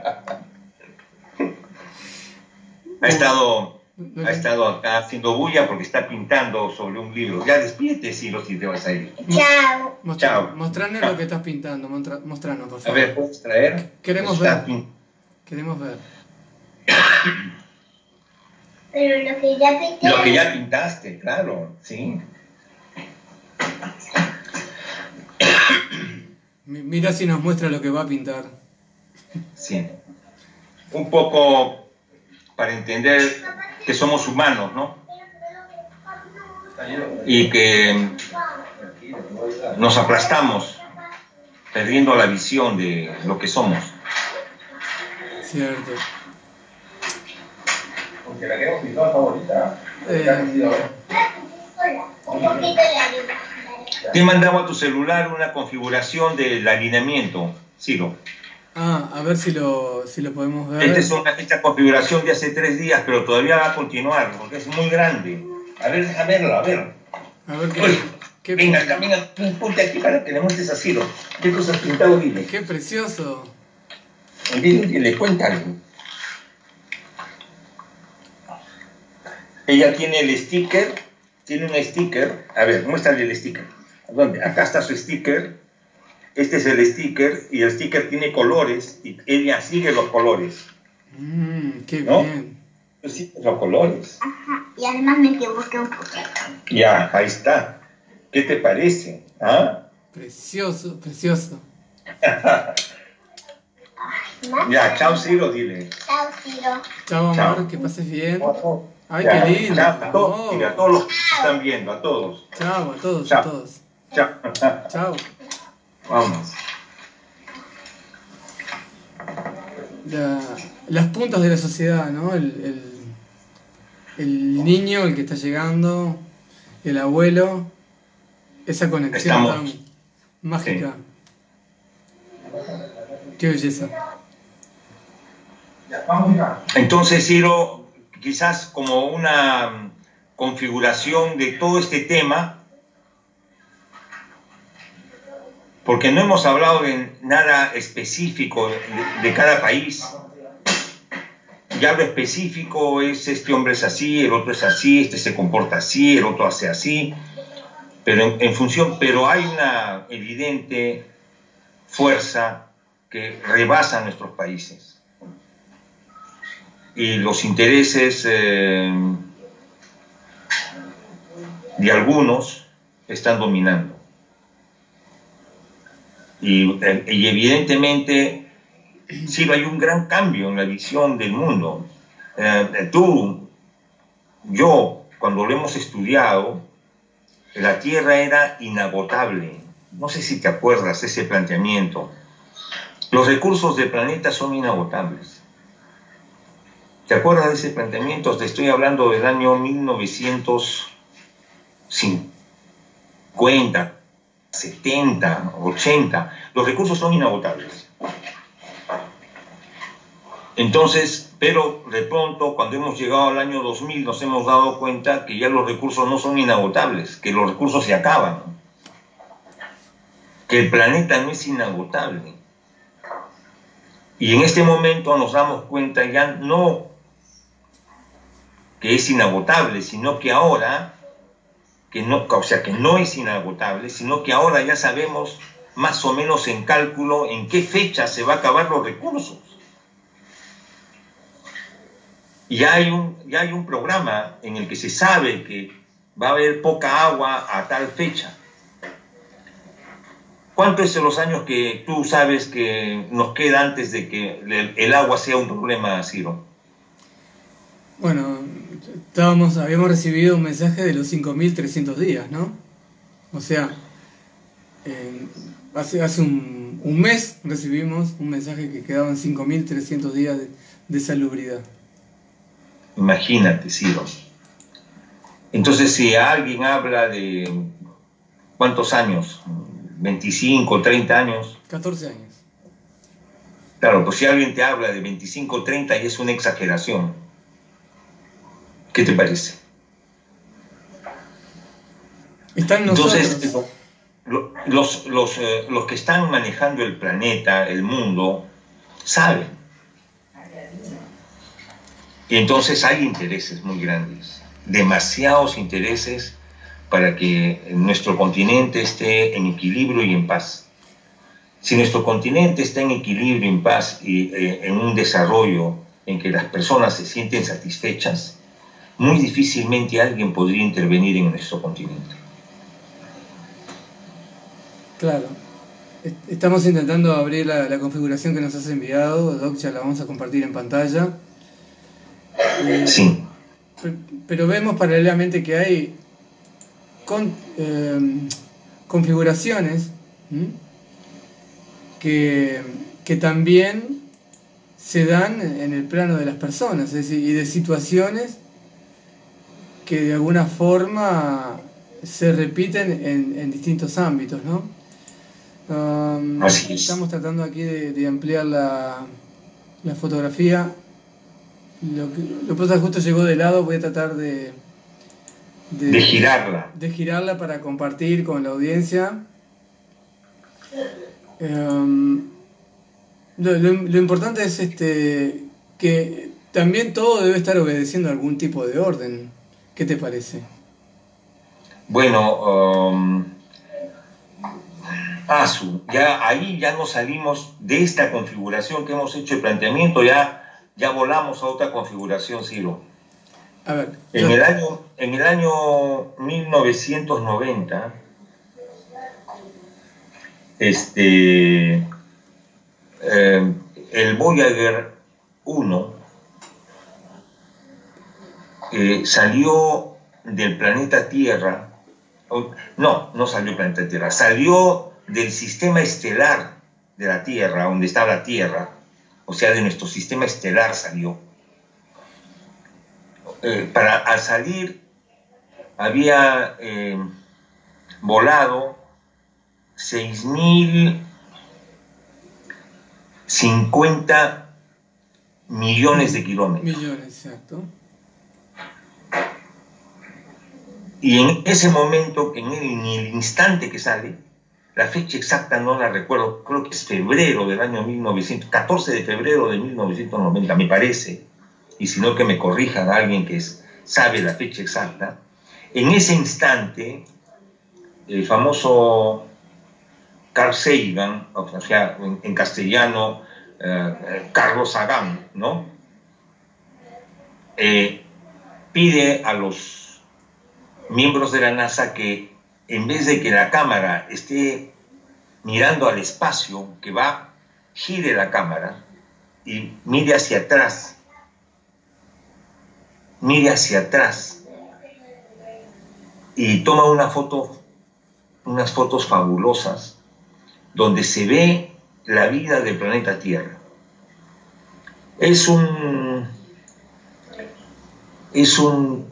Ha estado, ha estado acá haciendo bulla porque está pintando sobre un libro. Ya despídete, Ciro, si te vas a ir. Chao. Mostra, Chao. Mostranos lo que estás pintando, mostra- mostranos, por A favor. ver, ¿puedes traer? Queremos Está ver. pin- Queremos ver. Pero lo que ya pinté. Lo que ya pintaste, claro, sí. Mi- Mira si nos muestra lo que va a pintar. Sí. Un poco para entender que somos humanos, ¿no? Y que nos aplastamos, perdiendo la visión de lo que somos. Cierto. Porque la que hemos pintado está bonita. Eh, Ya ha sido, ¿eh? Hola. Un poquito de harina. Te he mandado a tu celular una configuración del alineamiento, Ciro. Ah, a ver si lo, si lo podemos ver. Esta es una, esta configuración de hace tres días, pero todavía va a continuar, porque es muy grande. A ver, a verlo, a ver. A ver Uy, qué, qué, venga, acá, venga, ponte aquí para que le muestres a Ciro. ¿Qué cosas has pintado? Dile. qué precioso. Dile, dile, cuéntale. Ella tiene el sticker, tiene un sticker. A ver, muéstrale el sticker. ¿Dónde? Acá está su sticker. Este es el sticker y el sticker tiene colores y ella sigue los colores. Mmm, qué ¿No? bien. Tú sigues los colores. Ajá. Y además me equivoqué un poquito. Ya, ahí está. ¿Qué te parece? ¿Ah? Precioso, precioso. ¿Más? Ya, chao Ciro, dile. Chao, Ciro. Chao, amor, Chao. que pases bien. Ay, Ya, qué lindo. chao a todos, Oh. dile, a todos los que están viendo, a todos. Chao a todos, Chao. a todos. Chao. Chao. Vamos. La- las puntas de la sociedad, ¿no? El, el, el niño, el que está llegando, el abuelo, esa conexión Estamos. tan mágica. Qué belleza. Ya, vamos acá. Entonces, Ciro, quizás como una configuración de todo este tema, porque no hemos hablado de nada específico de, de cada país. Ya lo específico es este hombre es así, el otro es así, este se comporta así, el otro hace así, pero en, en función, pero hay una evidente fuerza que rebasa nuestros países. Y los intereses eh, de algunos están dominando. Y, eh, y evidentemente, sí, hay un gran cambio en la visión del mundo. Eh, tú, yo, cuando lo hemos estudiado, la Tierra era inagotable. No sé si te acuerdas de ese planteamiento. Los recursos del planeta son inagotables. ¿Te acuerdas de ese planteamiento? Te estoy hablando del año mil novecientos cincuenta, setenta, ochenta. Los recursos son inagotables. Entonces, pero de pronto, cuando hemos llegado al año dos mil, nos hemos dado cuenta que ya los recursos no son inagotables, que los recursos se acaban, que el planeta no es inagotable. Y en este momento nos damos cuenta ya no que es inagotable, sino que ahora, que no, o sea, que no es inagotable, sino que ahora ya sabemos más o menos en cálculo en qué fecha se va a acabar los recursos. Y ya hay un, ya hay un programa en el que se sabe que va a haber poca agua a tal fecha. ¿Cuántos son los años que tú sabes que nos queda antes de que el, el agua sea un problema, Ciro? Bueno, estábamos, habíamos recibido un mensaje de los cinco mil trescientos días, ¿no? O sea, eh, hace, hace un, un mes recibimos un mensaje que quedaban cinco mil trescientos días de, de salubridad. Imagínate, Ciro. Entonces, si alguien habla de ¿cuántos años? veinticinco, treinta años. catorce años. Claro, pues si alguien te habla de veinticinco, treinta y es una exageración. ¿Qué te parece? Están nosotros. Entonces, lo- los, los, eh, los que están manejando el planeta, el mundo, saben. Y entonces hay intereses muy grandes, demasiados intereses para que nuestro continente esté en equilibrio y en paz. Si nuestro continente está en equilibrio, en paz y eh, en un desarrollo en que las personas se sienten satisfechas, muy difícilmente alguien podría intervenir en nuestro continente. Claro. Est- Estamos intentando abrir la, la configuración que nos has enviado, Doc, ya la vamos a compartir en pantalla. Eh, Sí, pe- pero vemos paralelamente que hay con- eh, configuraciones, ¿m? que, que también se dan en el plano de las personas, es decir, y de situaciones que de alguna forma se repiten en, en distintos ámbitos, ¿no? Um, Así es. Estamos tratando aquí de, de ampliar la, la fotografía. Lo que, lo que pasa es que justo llegó de lado, voy a tratar de, de, de girarla. de girarla para compartir con la audiencia. Um, lo, lo, lo importante es este que también todo debe estar obedeciendo a algún tipo de orden. ¿Qué te parece? Bueno, um, Asu, ya ahí ya nos salimos de esta configuración que hemos hecho el planteamiento, ya, ya volamos a otra configuración, Ciro. A ver, En yo- el año, en el año mil novecientos noventa, este, eh, el Voyager uno eh, salió del planeta Tierra. No, no salió del planeta Tierra, salió del sistema estelar de la Tierra, donde está la Tierra, o sea, de nuestro sistema estelar salió. Eh, para, al salir, había eh, volado seis mil cincuenta millones de kilómetros. millones, exacto. Y en ese momento, en el, en el instante que sale, la fecha exacta no la recuerdo, creo que es febrero del año mil novecientos, catorce de febrero de mil novecientos noventa, me parece, y si no que me corrijan a alguien que es, sabe la fecha exacta. En ese instante, el famoso Carl Sagan, o sea, en, en castellano, eh, Carlos Sagan, ¿no? Eh, pide a los miembros de la NASA que en vez de que la cámara esté mirando al espacio, que va, gire la cámara y mire hacia atrás, mire hacia atrás y toma una foto, unas fotos fabulosas donde se ve la vida del planeta Tierra. Es un es un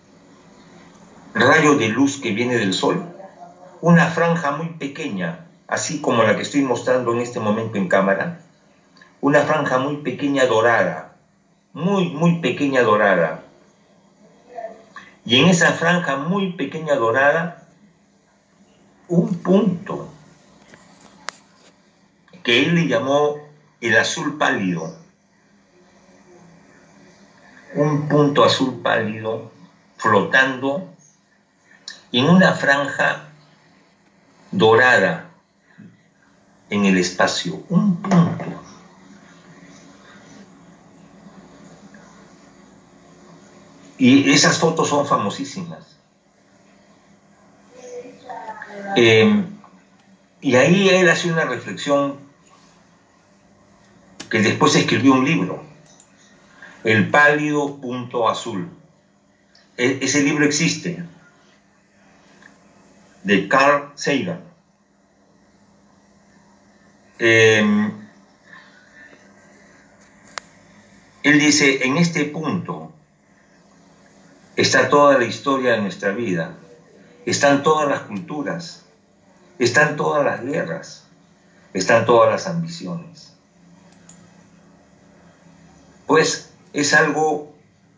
rayo de luz que viene del Sol, una franja muy pequeña, así como la que estoy mostrando en este momento en cámara, una franja muy pequeña dorada, muy, muy pequeña dorada. Y en esa franja muy pequeña dorada, un punto que él le llamó el azul pálido. Un punto azul pálido flotando en una franja dorada en el espacio, un punto. Y esas fotos son famosísimas. Eh, y ahí él hace una reflexión que después escribió un libro. El pálido punto azul. E- ese libro existe, de Carl Sagan. Eh, él dice, en este punto está toda la historia de nuestra vida, están todas las culturas, están todas las guerras, están todas las ambiciones. Pues es algo,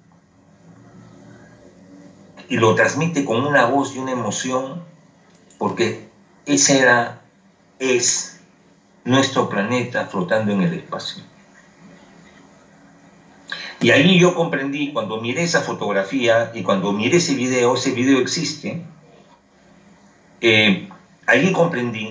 y lo transmite con una voz y una emoción, porque ese era, es nuestro planeta flotando en el espacio. Y ahí yo comprendí, cuando miré esa fotografía y cuando miré ese video, ese video existe, eh, allí comprendí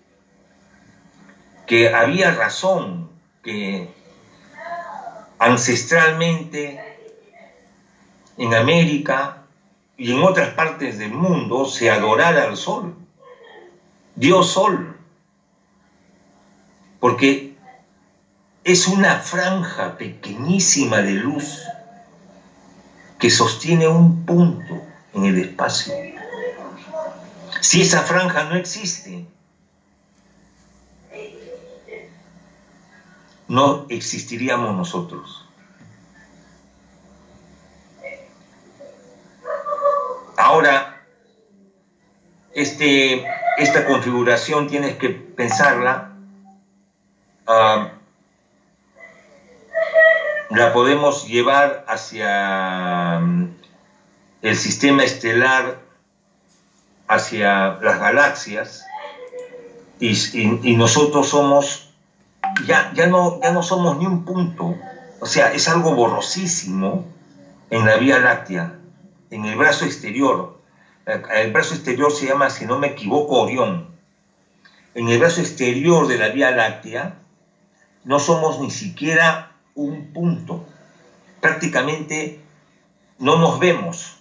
que había razón que ancestralmente en América y en otras partes del mundo se adorara al sol, Dios Sol, porque es una franja pequeñísima de luz que sostiene un punto en el espacio. Si esa franja no existe, no existiríamos nosotros. Ahora, este, esta configuración tienes que pensarla, uh, la podemos llevar hacia um, el sistema estelar, hacia las galaxias, y, y, y nosotros somos, ya, ya, no, ya no somos ni un punto, o sea, es algo borrosísimo en la Vía Láctea, en el brazo exterior. El brazo exterior se llama, si no me equivoco, Orión. En el brazo exterior de la Vía Láctea no somos ni siquiera un punto, prácticamente no nos vemos.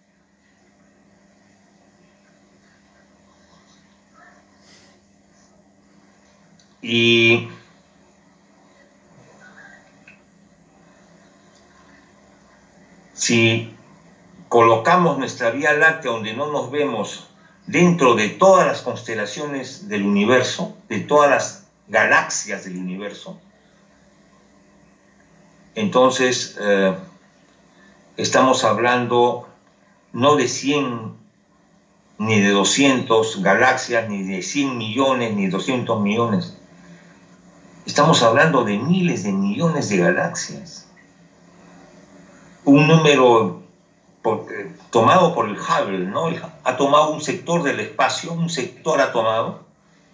Y si colocamos nuestra Vía Láctea donde no nos vemos dentro de todas las constelaciones del universo, de todas las galaxias del universo, entonces eh, estamos hablando no de cien ni de doscientas galaxias, ni de cien millones, ni doscientos millones. Estamos hablando de miles de millones de galaxias. Un número por, eh, tomado por el Hubble, ¿no? Ha tomado un sector del espacio, un sector ha tomado,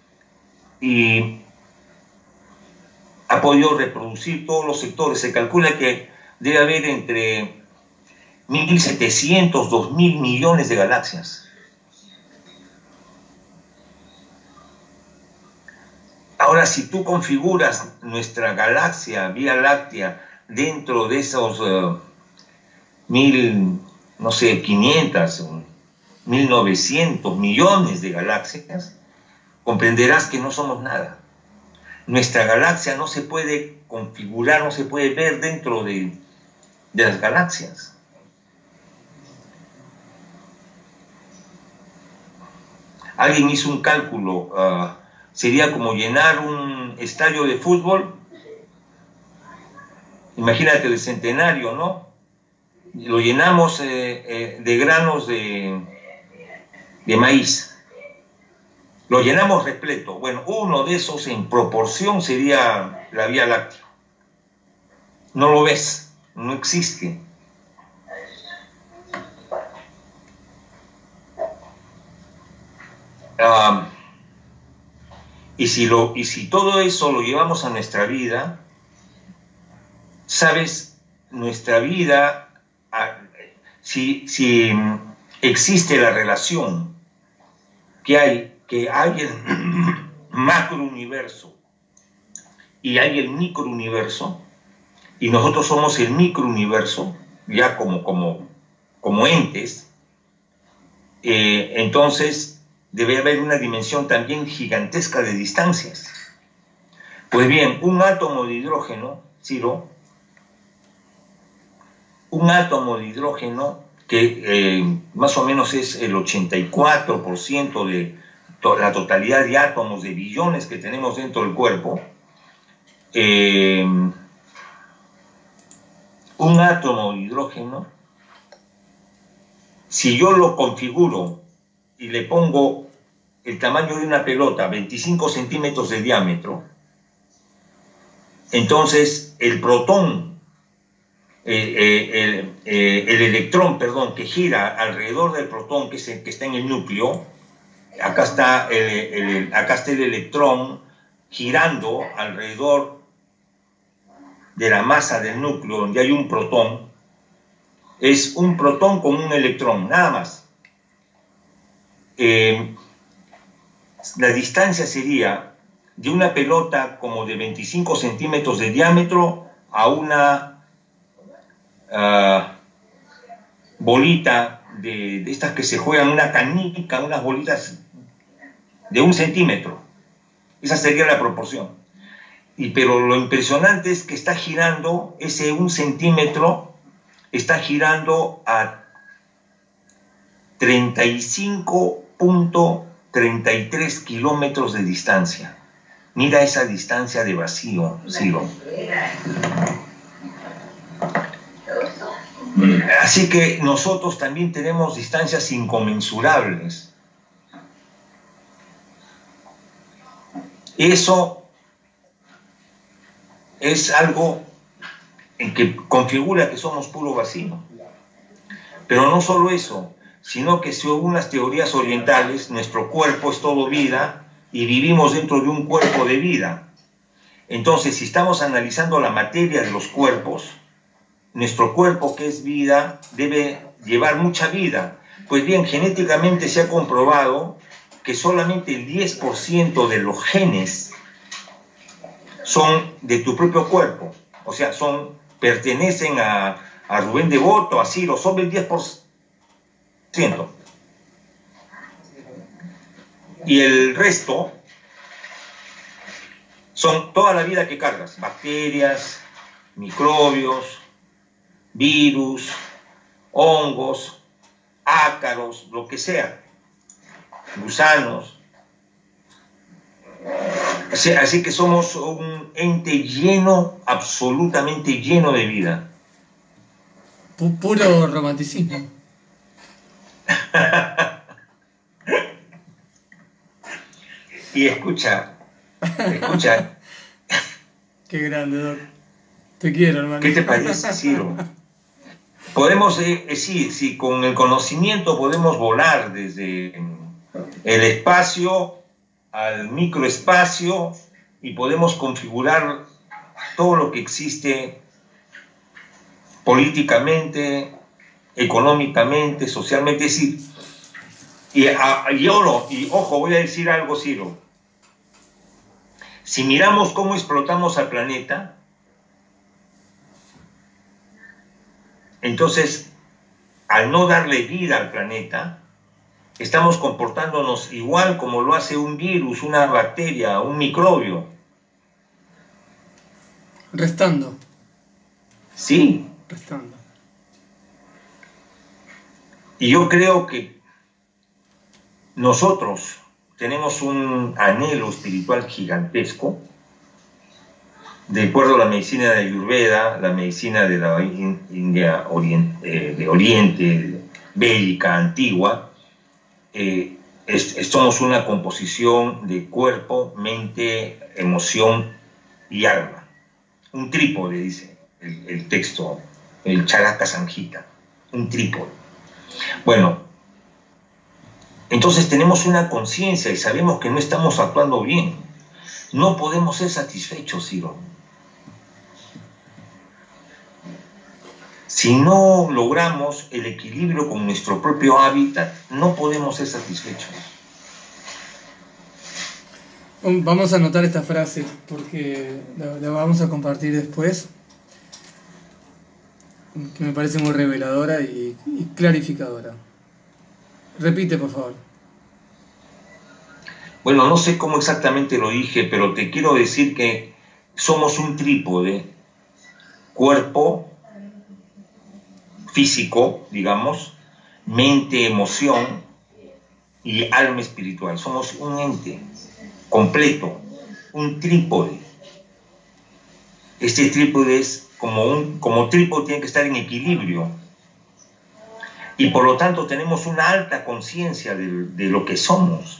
y ha podido reproducir todos los sectores. Se calcula que debe haber entre mil setecientos, dos mil millones de galaxias. Ahora, si tú configuras nuestra galaxia, Vía Láctea, dentro de esos uh, mil, no sé, quinientos, mil novecientos millones de galaxias, comprenderás que no somos nada. Nuestra galaxia no se puede configurar, no se puede ver dentro de, de las galaxias. Alguien hizo un cálculo, uh, sería como llenar un estadio de fútbol, imagínate el Centenario, ¿no? Lo llenamos eh, eh, de granos de, de maíz. Lo llenamos repleto. Bueno, uno de esos en proporción sería la Vía Láctea. No lo ves, no existe. Uh, y, si lo, y si todo eso lo llevamos a nuestra vida, ¿sabes? Nuestra vida, uh, si, si existe la relación que hay que hay el macrouniverso y hay el microuniverso, y nosotros somos el microuniverso, ya como, como, como entes, eh, entonces debe haber una dimensión también gigantesca de distancias. Pues bien, un átomo de hidrógeno, Ciro, un átomo de hidrógeno, que eh, más o menos es el ochenta y cuatro por ciento de to la totalidad de átomos de billones que tenemos dentro del cuerpo, eh, un átomo de hidrógeno, si yo lo configuro y le pongo el tamaño de una pelota, veinticinco centímetros de diámetro, entonces el protón, eh, eh, el, eh, el electrón, perdón, que gira alrededor del protón, que, es el, que está en el núcleo, acá está el, el, acá está el electrón girando alrededor de la masa del núcleo, donde hay un protón, es un protón con un electrón, nada más. Eh, la distancia sería de una pelota como de veinticinco centímetros de diámetro a una uh, bolita de, de estas que se juegan, una canica, unas bolitas de un centímetro. Esa sería la proporción. Y, pero lo impresionante es que está girando, ese un centímetro está girando a treinta y cinco punto treinta y tres kilómetros de distancia. Mira esa distancia de vacío, Ciro. Así que nosotros también tenemos distancias inconmensurables. Eso es algo en que configura que somos puro vacío. Pero no solo eso, sino que según las teorías orientales, nuestro cuerpo es todo vida y vivimos dentro de un cuerpo de vida. Entonces, si estamos analizando la materia de los cuerpos, nuestro cuerpo, que es vida, debe llevar mucha vida. Pues bien, genéticamente se ha comprobado que solamente el diez por ciento de los genes son de tu propio cuerpo. O sea, son, pertenecen a, a Rubén de Boto, a Ciro, son el diez por ciento. Y el resto son toda la vida que cargas, bacterias, microbios, virus, hongos, ácaros, lo que sea, gusanos. Así, así que somos un ente lleno, absolutamente lleno de vida. Puro romanticismo. Y escucha, escucha. Qué grande, Doc. Te quiero, hermano. ¿Qué te parece, Ciro? Podemos decir, eh, si con el conocimiento podemos volar desde el espacio al microespacio y podemos configurar todo lo que existe políticamente, económicamente, socialmente. Es decir, y, a, y, oro, y ojo, voy a decir algo, Ciro. Si miramos cómo explotamos al planeta, entonces, al no darle vida al planeta, estamos comportándonos igual como lo hace un virus, una bacteria, un microbio. Restando. Sí. Restando. Y yo creo que nosotros tenemos un anhelo espiritual gigantesco, de acuerdo a la medicina de Ayurveda, la medicina de la India Oriente, eh, de Oriente, bélica, antigua. Eh, es, es, somos una composición de cuerpo, mente, emoción y alma. Un trípode, dice el, el texto, el Charaka Samhita, un trípode. Bueno, entonces tenemos una conciencia y sabemos que no estamos actuando bien. No podemos ser satisfechos, Ciro. Si no logramos el equilibrio con nuestro propio hábitat, no podemos ser satisfechos. Vamos a anotar esta frase porque la, la vamos a compartir después, que me parece muy reveladora y, y clarificadora. Repite, por favor. Bueno, no sé cómo exactamente lo dije, pero te quiero decir que somos un trípode, cuerpo, físico, digamos, mente, emoción y alma espiritual. Somos un ente completo, un trípode. Este trípode es como un como trípode, tiene que estar en equilibrio. Y por lo tanto tenemos una alta conciencia de, de lo que somos.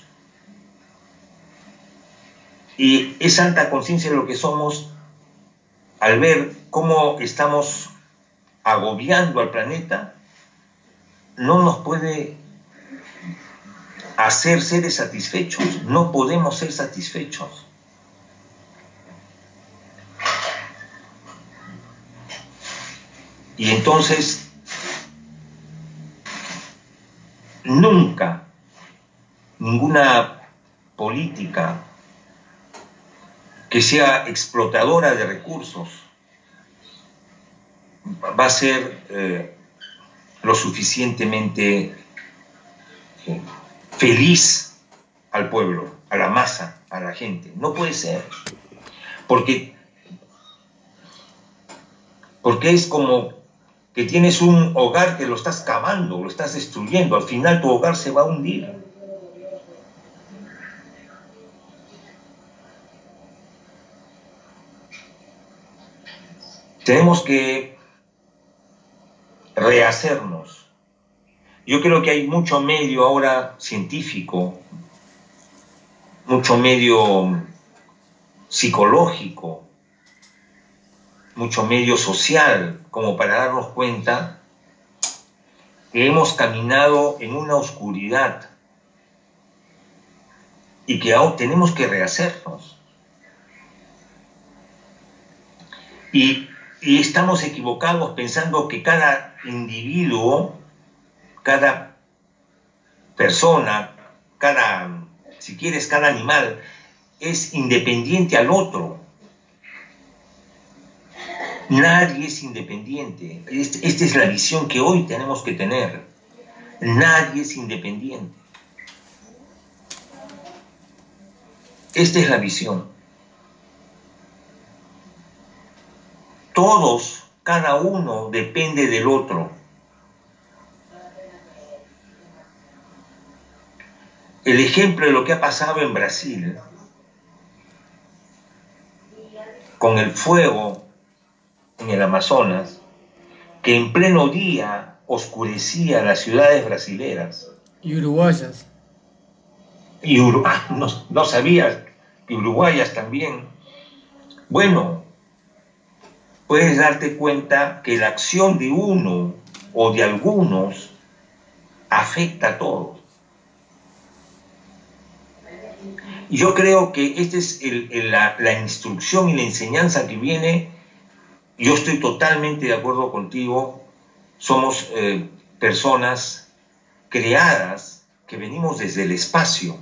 Y esa alta conciencia de lo que somos, al ver cómo estamos agobiando al planeta, no nos puede hacer seres satisfechos. No podemos ser satisfechos. Y entonces, nunca ninguna política que sea explotadora de recursos va a ser eh, lo suficientemente eh, feliz al pueblo, a la masa, a la gente. No puede ser, porque, porque es como que tienes un hogar que lo estás cavando, lo estás destruyendo, al final tu hogar se va a hundir. Tenemos que rehacernos. Yo creo que hay mucho medio ahora científico, mucho medio psicológico, mucho medio social, como para darnos cuenta que hemos caminado en una oscuridad y que aún tenemos que rehacernos. Y, y estamos equivocados pensando que cada individuo, cada persona, cada, si quieres, cada animal, es independiente al otro. Nadie es independiente. Esta es la visión que hoy tenemos que tener. Nadie es independiente. Esta es la visión. Todos, cada uno depende del otro. El ejemplo de lo que ha pasado en Brasil, con el fuego en el Amazonas, que en pleno día oscurecía las ciudades brasileras. Y uruguayas. Y Uru ah, no, no sabías que uruguayas también. Bueno, puedes darte cuenta que la acción de uno o de algunos afecta a todos. Y yo creo que esta es el, el, la, la instrucción y la enseñanza que viene. Yo estoy totalmente de acuerdo contigo. Somos eh, personas creadas que venimos desde el espacio.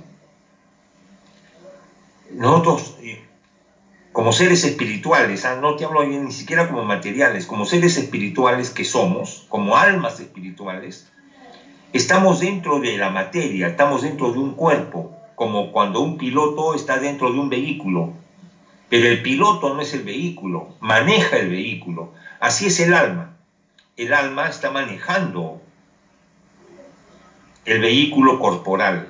Nosotros, como seres espirituales, ¿ah? No te hablo ni siquiera como materiales, como seres espirituales que somos, como almas espirituales, estamos dentro de la materia, estamos dentro de un cuerpo, como cuando un piloto está dentro de un vehículo. Pero el piloto no es el vehículo, maneja el vehículo. Así es el alma. El alma está manejando el vehículo corporal.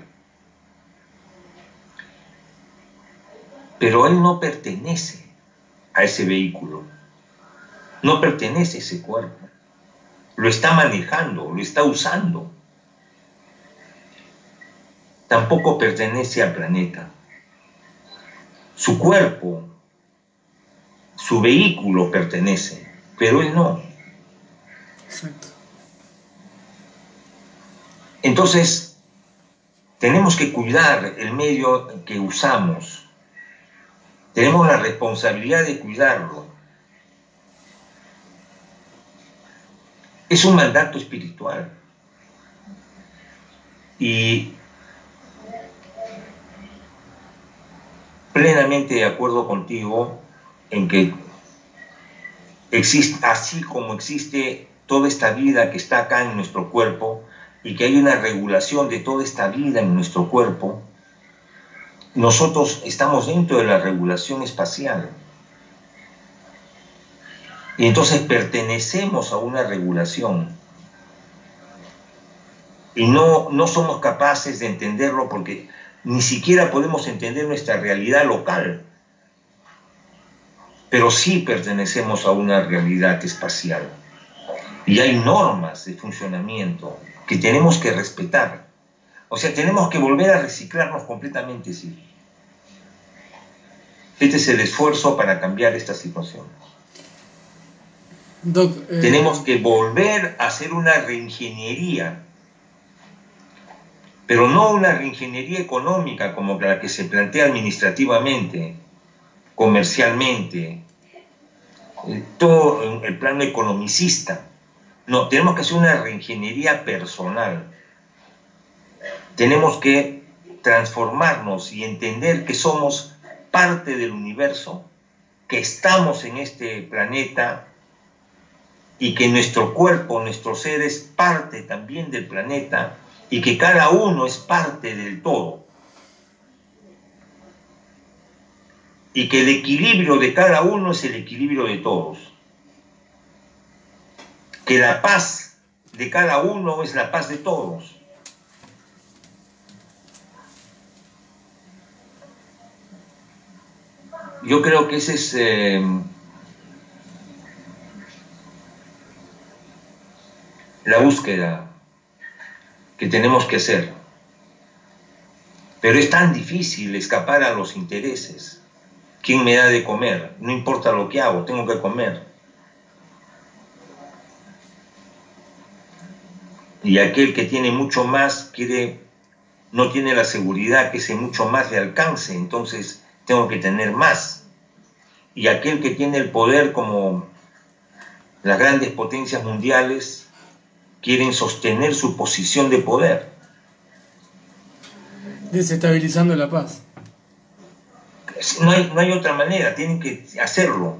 Pero él no pertenece a ese vehículo. No pertenece a ese cuerpo. Lo está manejando, lo está usando. Tampoco pertenece al planeta. Su cuerpo, su vehículo pertenece, pero él no. Exacto. Entonces, tenemos que cuidar el medio que usamos. Tenemos la responsabilidad de cuidarlo. Es un mandato espiritual. Y plenamente de acuerdo contigo en que existe, así como existe toda esta vida que está acá en nuestro cuerpo y que hay una regulación de toda esta vida en nuestro cuerpo, nosotros estamos dentro de la regulación espacial. Y entonces pertenecemos a una regulación. y no, no somos capaces de entenderlo porque ni siquiera podemos entender nuestra realidad local, pero sí pertenecemos a una realidad espacial y hay normas de funcionamiento que tenemos que respetar. O sea, tenemos que volver a reciclarnos completamente, sí. Este es el esfuerzo para cambiar esta situación. Doc, eh... Tenemos que volver a hacer una reingeniería, pero no una reingeniería económica como la que se plantea administrativamente, comercialmente, todo el plano economicista. No, tenemos que hacer una reingeniería personal. Tenemos que transformarnos y entender que somos parte del universo, que estamos en este planeta y que nuestro cuerpo, nuestro ser es parte también del planeta y que cada uno es parte del todo. Y que el equilibrio de cada uno es el equilibrio de todos. Que la paz de cada uno es la paz de todos. Yo creo que esa es eh, la búsqueda que tenemos que hacer. Pero es tan difícil escapar a los intereses. ¿Quién me da de comer? No importa lo que hago, tengo que comer. Y aquel que tiene mucho más quiere, no tiene la seguridad que ese mucho más le alcance, entonces tengo que tener más. Y aquel que tiene el poder, como las grandes potencias mundiales, quieren sostener su posición de poder. Desestabilizando la paz. No hay, no hay otra manera, tienen que hacerlo.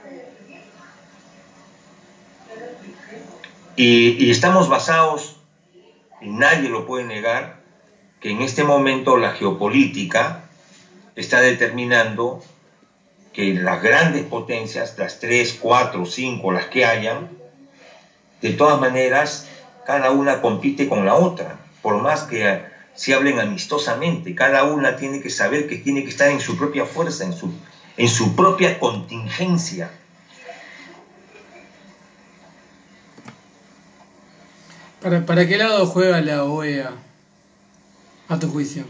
Y, y estamos basados, y nadie lo puede negar, que en este momento la geopolítica está determinando que las grandes potencias, las tres, cuatro, cinco, las que hayan, de todas maneras, cada una compite con la otra, por más que se hablen amistosamente, cada una tiene que saber que tiene que estar en su propia fuerza, en su, en su propia contingencia. ¿Para, ¿Para qué lado juega la O E A, a tu juicio?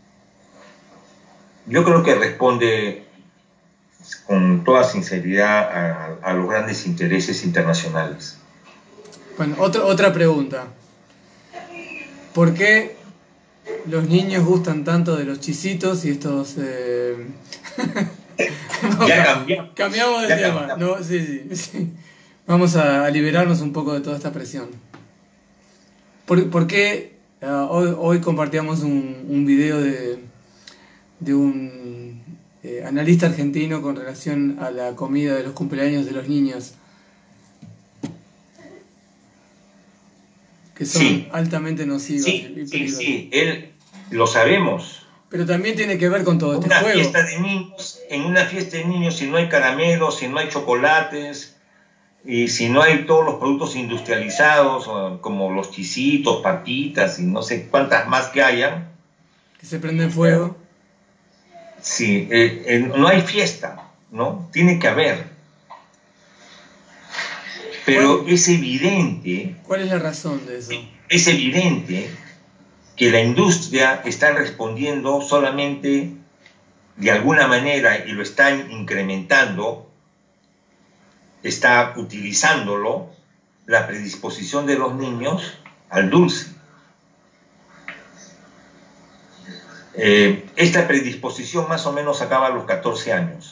Yo creo que responde con toda sinceridad a, a los grandes intereses internacionales. Bueno, otra, otra pregunta. ¿Por qué los niños gustan tanto de los chisitos y estos... Eh... no, ya cambiamos. Cambiamos de ya tema. cambiamos. No, sí, sí, sí. Vamos a, a liberarnos un poco de toda esta presión. ¿Por, por qué uh, hoy, hoy compartíamos un, un video de, de un eh, analista argentino con relación a la comida de los cumpleaños de los niños? Que son sí. altamente nocivos. Sí, y sí, sí, él lo sabemos. Pero también tiene que ver con todo este una juego. Fiesta de niños, en una fiesta de niños, si no hay caramelos, si no hay chocolates, y si no hay todos los productos industrializados, como los chisitos, papitas y no sé cuántas más que hayan, que se prenden fuego. Sí, eh, eh, no hay fiesta, ¿no? Tiene que haber. Pero ¿Cuál, es evidente... ¿Cuál es la razón de eso? Es evidente que la industria está respondiendo solamente de alguna manera y lo están incrementando, está utilizándolo, la predisposición de los niños al dulce. Eh, esta predisposición más o menos acaba a los catorce años.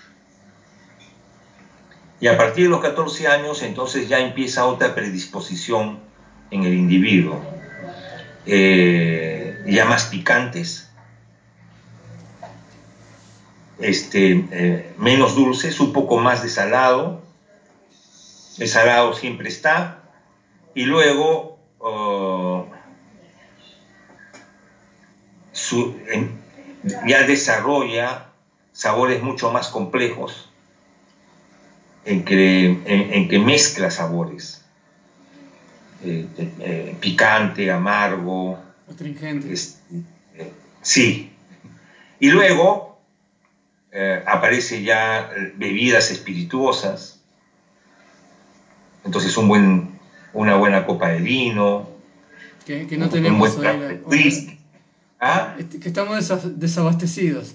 Y a partir de los catorce años, entonces ya empieza otra predisposición en el individuo. Eh, ya más picantes, este, eh, menos dulces, un poco más de salado. El salado siempre está. Y luego uh, su, en, ya desarrolla sabores mucho más complejos. En que, en, en que mezcla sabores. eh, eh, picante, amargo. Astringente. Es, eh, sí. Y luego eh, aparece ya bebidas espirituosas. Entonces un buen, una buena copa de vino. Que, que no un tenemos buen hoy. plato de hoy- whisky. ¿Ah? este, que estamos desa- desabastecidos.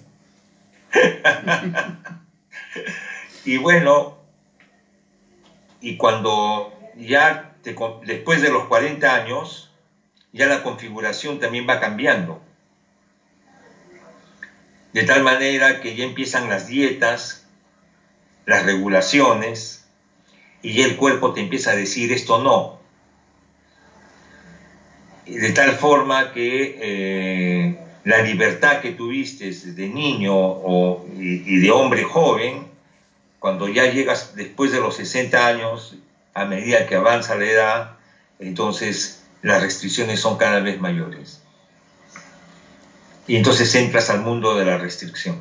Y bueno, y cuando ya te, después de los cuarenta años, ya la configuración también va cambiando. De tal manera que ya empiezan las dietas, las regulaciones, y ya el cuerpo te empieza a decir esto no. Y de tal forma que eh, la libertad que tuviste de niño o, y, y de hombre joven, cuando ya llegas después de los sesenta años, a medida que avanza la edad, entonces las restricciones son cada vez mayores. Y entonces entras al mundo de la restricción.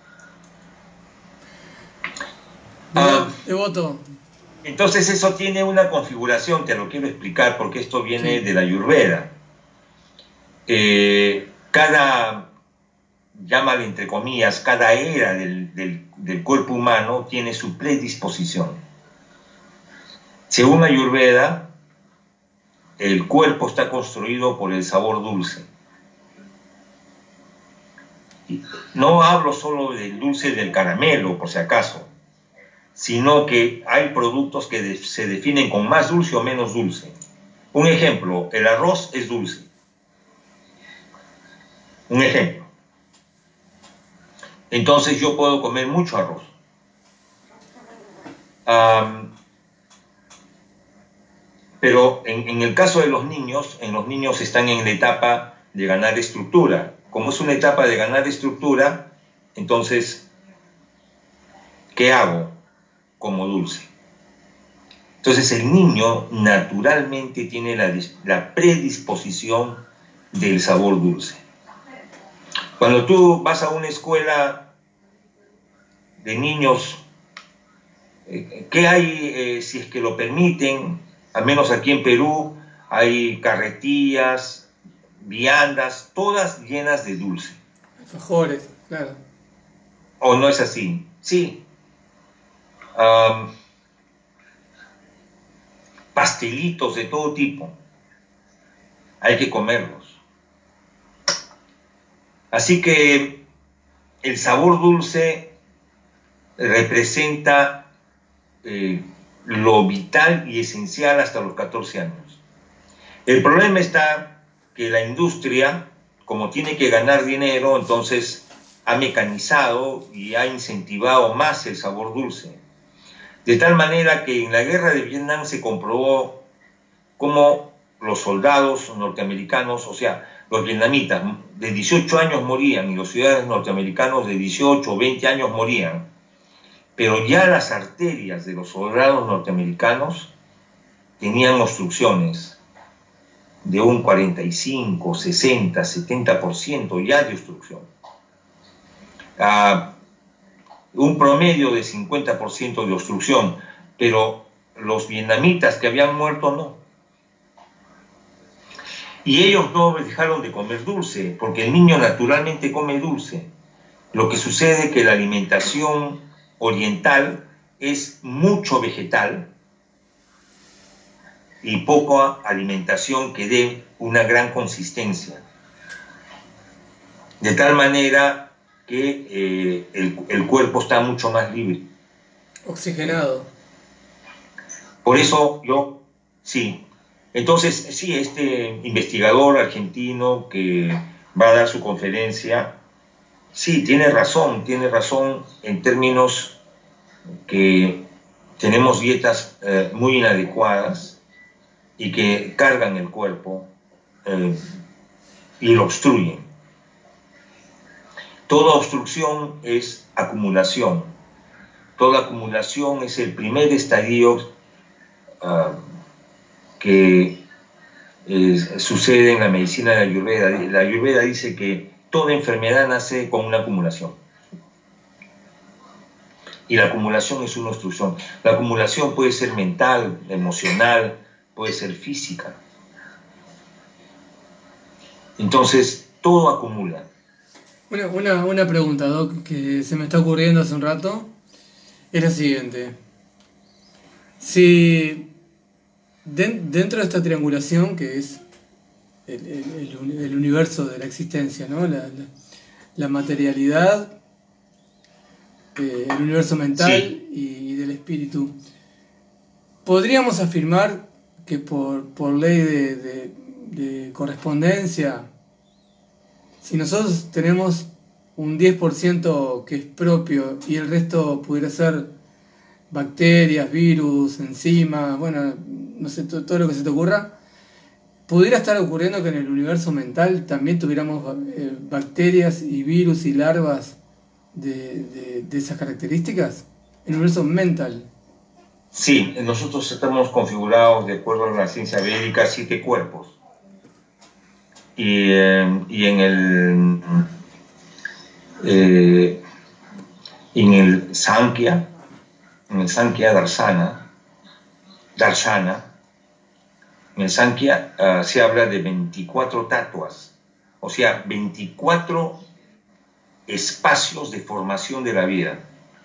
Mira, Ah, Devoto, entonces eso tiene una configuración, te lo quiero explicar porque esto viene Sí. de la Ayurveda. Eh, cada, llámale entre comillas, cada era del, del, del cuerpo humano tiene su predisposición. Según Ayurveda, el cuerpo está construido por el sabor dulce. No hablo solo del dulce del caramelo, por si acaso, sino que hay productos que de, se definen con más dulce o menos dulce. Un ejemplo, el arroz es dulce. Un ejemplo. Entonces yo puedo comer mucho arroz. Um, pero en, en el caso de los niños, en los niños están en la etapa de ganar estructura. Como es una etapa de ganar estructura, entonces, ¿qué hago? Como dulce. Entonces el niño naturalmente tiene la, la predisposición del sabor dulce. Cuando tú vas a una escuela de niños, eh, ¿qué hay, eh, si es que lo permiten? Al menos aquí en Perú hay carretillas, viandas, todas llenas de dulce. alfajores, claro. ¿O no es así? Sí. Um, pastelitos de todo tipo. Hay que comerlos. Así que el sabor dulce representa eh, lo vital y esencial hasta los catorce años. El problema está que la industria, como tiene que ganar dinero, entonces ha mecanizado y ha incentivado más el sabor dulce. De tal manera que en la guerra de Vietnam se comprobó cómo los soldados norteamericanos, o sea, los vietnamitas de dieciocho años morían y los ciudadanos norteamericanos de dieciocho o veinte años morían, pero ya las arterias de los soldados norteamericanos tenían obstrucciones de un cuarenta y cinco, sesenta, setenta por ciento ya de obstrucción. Uh, un promedio de cincuenta por ciento de obstrucción, pero los vietnamitas que habían muerto no. Y ellos no dejaron de comer dulce, porque el niño naturalmente come dulce. Lo que sucede es que la alimentación oriental es mucho vegetal y poca alimentación que dé una gran consistencia. De tal manera que eh, el, el cuerpo está mucho más libre. Oxigenado. Por eso yo, sí. Entonces, sí, este investigador argentino que va a dar su conferencia, sí, tiene razón, tiene razón en términos que tenemos dietas eh, muy inadecuadas y que cargan el cuerpo eh, y lo obstruyen. Toda obstrucción es acumulación. Toda acumulación es el primer estadio uh, que eh, sucede en la medicina de la Ayurveda. La Ayurveda dice que toda enfermedad nace con una acumulación. Y la acumulación es una obstrucción. La acumulación puede ser mental, emocional, puede ser física. Entonces, todo acumula. Una, una, una pregunta, Doc, que se me está ocurriendo hace un rato, es la siguiente. Si de, dentro de esta triangulación, que es el, el, el, el universo de la existencia, ¿no? la, la, la materialidad, eh, el universo mental sí. y, y del espíritu, ¿podríamos afirmar que por, por ley de, de, de correspondencia, si nosotros tenemos un diez por ciento que es propio y el resto pudiera ser bacterias, virus, enzimas, bueno, no sé, todo, todo lo que se te ocurra, pudiera estar ocurriendo que en el universo mental también tuviéramos eh, bacterias y virus y larvas de, de, de esas características? El universo mental. Sí, nosotros estamos configurados, de acuerdo a la ciencia védica, siete cuerpos. Y, eh, y en el eh, en el Sankhya, en el Sankhya Darsana, Darshana, en el Sankhya uh, se habla de veinticuatro tatuas, o sea, veinticuatro espacios de formación de la vida.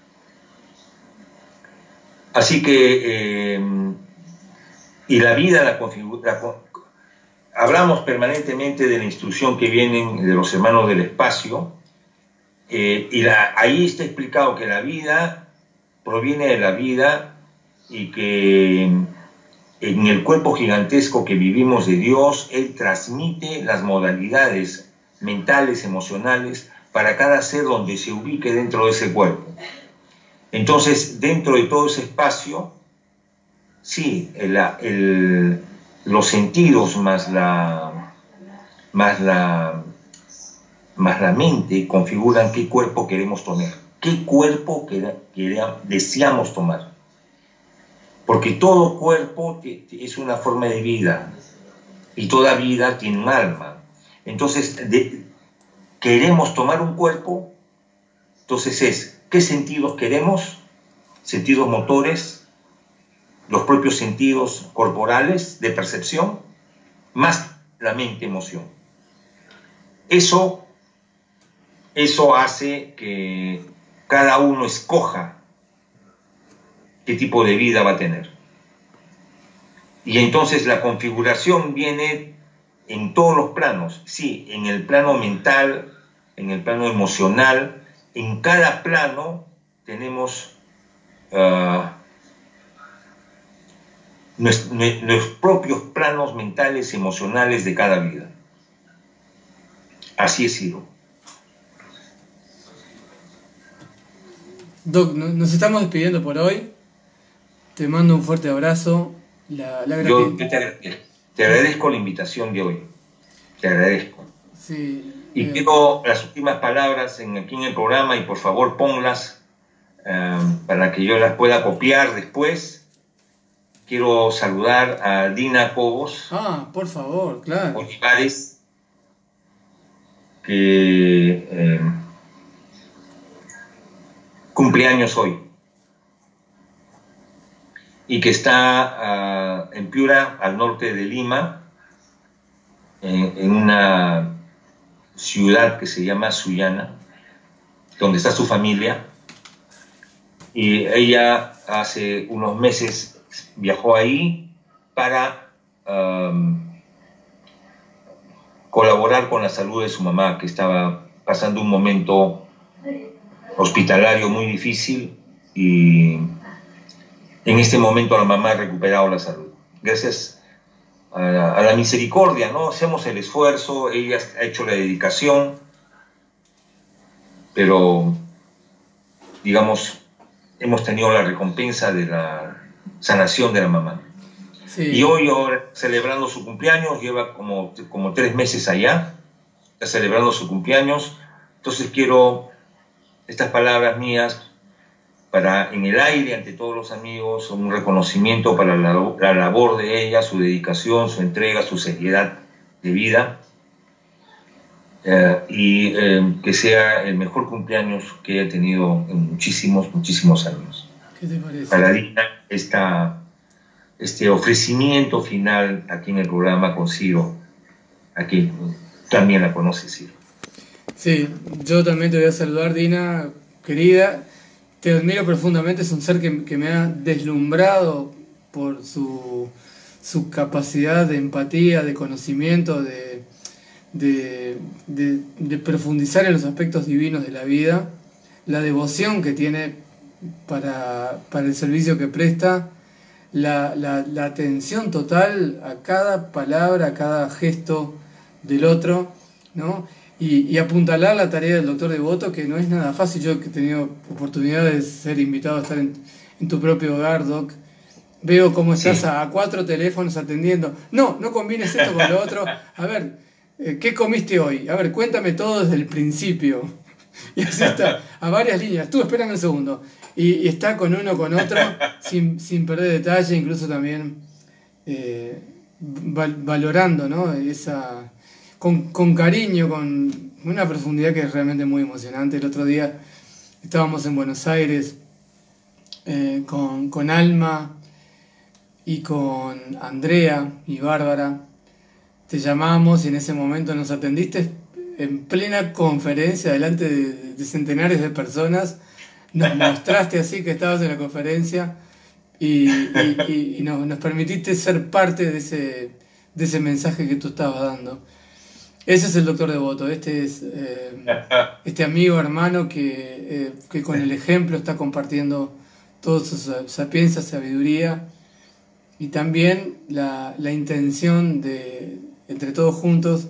Así que, eh, y la vida la configura. Hablamos permanentemente de la instrucción que vienen de los hermanos del espacio, eh, y la, ahí está explicado que la vida proviene de la vida y que en el cuerpo gigantesco que vivimos de Dios, Él transmite las modalidades mentales, emocionales, para cada ser donde se ubique dentro de ese cuerpo. Entonces, dentro de todo ese espacio, sí, el, el los sentidos más la, más la, más la mente configuran qué cuerpo queremos tomar, qué cuerpo que, que deseamos tomar. Porque todo cuerpo es una forma de vida y toda vida tiene un alma. Entonces, de, queremos tomar un cuerpo, entonces es, ¿qué sentidos queremos? Sentidos motores, los propios sentidos corporales de percepción, más la mente emoción. Eso, eso hace que cada uno escoja qué tipo de vida va a tener. Y entonces la configuración viene en todos los planos, sí, en el plano mental, en el plano emocional, en cada plano tenemos uh, Nuestros, nuestros propios planos mentales, emocionales de cada vida. Así es, Ciro. Doc, nos estamos despidiendo por hoy. Te mando un fuerte abrazo. La, la yo, yo te, agradezco, te agradezco la invitación de hoy. Te agradezco. Sí, y eh... quiero las últimas palabras en, aquí en el programa, y por favor ponlas um, para que yo las pueda copiar después. Quiero saludar a Dina Cobos. Ah, por favor, claro. Olivares, que eh, cumpleaños hoy. Y que está uh, en Piura, al norte de Lima, en, en una ciudad que se llama Sullana, donde está su familia. Y ella hace unos meses viajó ahí para um, colaborar con la salud de su mamá, que estaba pasando un momento hospitalario muy difícil, y en este momento la mamá ha recuperado la salud. Gracias a la, a la misericordia, ¿no? Hacemos el esfuerzo, ella ha hecho la dedicación, pero, digamos, hemos tenido la recompensa de la sanación de la mamá. Sí. Y hoy, ahora, celebrando su cumpleaños, lleva como, como tres meses allá, está celebrando su cumpleaños. Entonces quiero estas palabras mías para, en el aire, ante todos los amigos, un reconocimiento para la, la labor de ella, su dedicación, su entrega, su seriedad de vida, eh, y eh, que sea el mejor cumpleaños que haya tenido en muchísimos, muchísimos años. ¿Qué te parece? Para Dina, esta, este ofrecimiento final aquí en el programa con Ciro. Aquí también la conoces, Ciro. Sí, yo también te voy a saludar, Dina, querida. Te admiro profundamente, es un ser que, que me ha deslumbrado por su, su capacidad de empatía, de conocimiento, de, de, de, de profundizar en los aspectos divinos de la vida, la devoción que tiene para, para el servicio que presta, la, la, la atención total a cada palabra, a cada gesto del otro, ¿no? Y, y apuntalar la tarea del doctor Devoto, que no es nada fácil. Yo que he tenido oportunidad de ser invitado a estar en, en tu propio hogar, Doc, veo cómo estás sí. a, a cuatro teléfonos atendiendo. No, no combines esto con lo otro. A ver, eh, ¿qué comiste hoy? A ver, cuéntame todo desde el principio. Y así está, a varias líneas. Tú espérame un segundo. Y, y está con uno, con otro, sin, sin perder detalle, incluso también eh, val, valorando, ¿no? Esa... Con, con cariño, con una profundidad que es realmente muy emocionante. El otro día estábamos en Buenos Aires eh, con, con Alma y con Andrea y Bárbara. Te llamamos y en ese momento nos atendiste en plena conferencia delante de, de centenares de personas. Nos mostraste así que estabas en la conferencia y, y, y, y nos, nos permitiste ser parte de ese, de ese mensaje que tú estabas dando. Ese es el doctor Devoto, este es eh, este amigo, hermano que, eh, que con el ejemplo está compartiendo toda su sapiencia, sabiduría y también la, la intención de, entre todos juntos,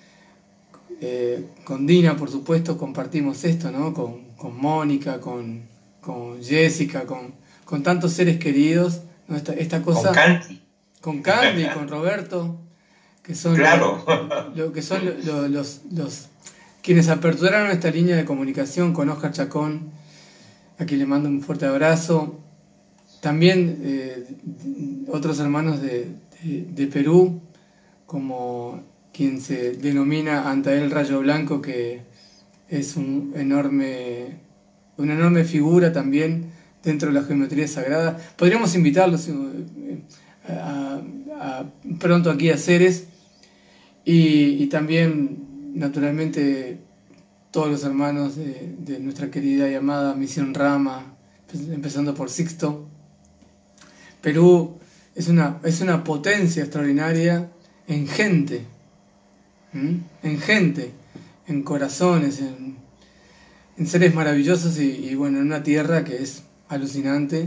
eh, con Dina, por supuesto, compartimos esto, ¿no? Con, con Mónica, con, con Jessica, con, con tantos seres queridos, ¿no? Esta, esta cosa... Con Candy. Con Candy, con Roberto... que son, claro. lo, lo, que son lo, lo, los, los quienes aperturaron esta línea de comunicación con Oscar Chacón, a quien le mando un fuerte abrazo. También eh, otros hermanos de, de, de Perú, como quien se denomina Antael Rayo Blanco, que es un enorme, una enorme figura también dentro de la geometría sagrada. Podríamos invitarlos a, a, pronto aquí a Ceres. Y, y también, naturalmente, todos los hermanos de, de nuestra querida y amada Misión Rama, empezando por Sixto. Perú es una, es una potencia extraordinaria en gente, ¿m? en gente, en corazones, en, en seres maravillosos y, y, bueno, en una tierra que es alucinante.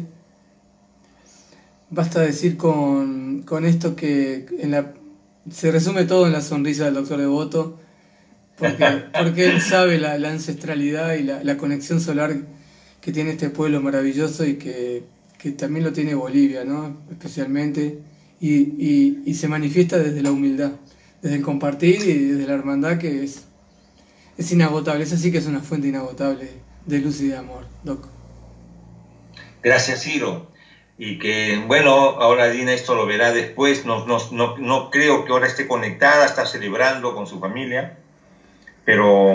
Basta decir con, con esto que en la... se resume todo en la sonrisa del doctor Devoto, porque, porque él sabe la, la ancestralidad y la, la conexión solar que tiene este pueblo maravilloso y que, que también lo tiene Bolivia, ¿no? Especialmente, y, y, y se manifiesta desde la humildad, desde el compartir y desde la hermandad que es, es inagotable. Esa sí que es una fuente inagotable de luz y de amor, Doc. Gracias, Ciro. Y que, bueno, ahora Dina esto lo verá después, no, no, no, no creo que ahora esté conectada, está celebrando con su familia, pero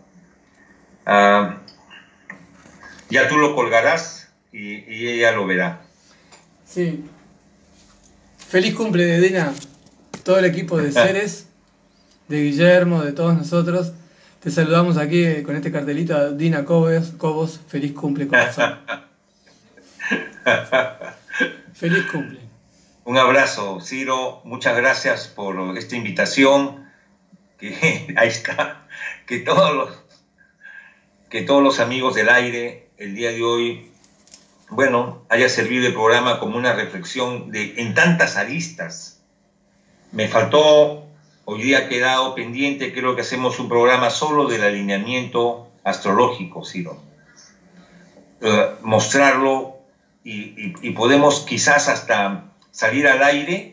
uh, ya tú lo colgarás y, y ella lo verá. Sí. Feliz cumple de Dina, todo el equipo de Ceres, de Guillermo, de todos nosotros. Te saludamos aquí con este cartelito, Dina Cobos, Cobos, feliz cumple, corazón. Feliz cumple. Un abrazo, Ciro, muchas gracias por esta invitación, que ahí está, que todos los que todos los amigos del aire el día de hoy, bueno, haya servido el programa como una reflexión de en tantas aristas. Me faltó, hoy día ha quedado pendiente, creo que hacemos un programa solo del alineamiento astrológico, Ciro. Uh, mostrarlo y, y, y podemos quizás hasta salir al aire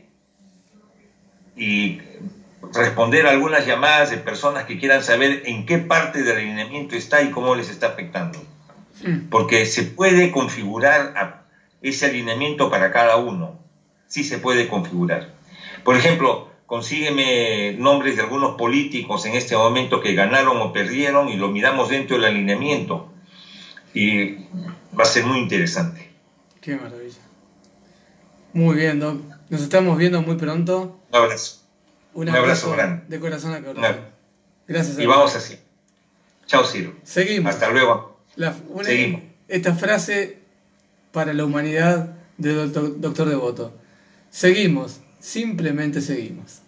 y responder a algunas llamadas de personas que quieran saber en qué parte del alineamiento está y cómo les está afectando. Porque se puede configurar a ese alineamiento para cada uno. Sí se puede configurar. Por ejemplo, consígueme nombres de algunos políticos en este momento que ganaron o perdieron y lo miramos dentro del alineamiento. Y va a ser muy interesante. Qué maravilla. Muy bien, Doc. Nos estamos viendo muy pronto. Un abrazo. Un Un abrazo abrazo grande. de corazón a corazón. Una- Gracias. Y a vamos así. Chao, Ciro. Seguimos. Hasta luego. La- una- Seguimos. Esta frase para la humanidad del doctor, doctor Devoto. Seguimos, simplemente seguimos.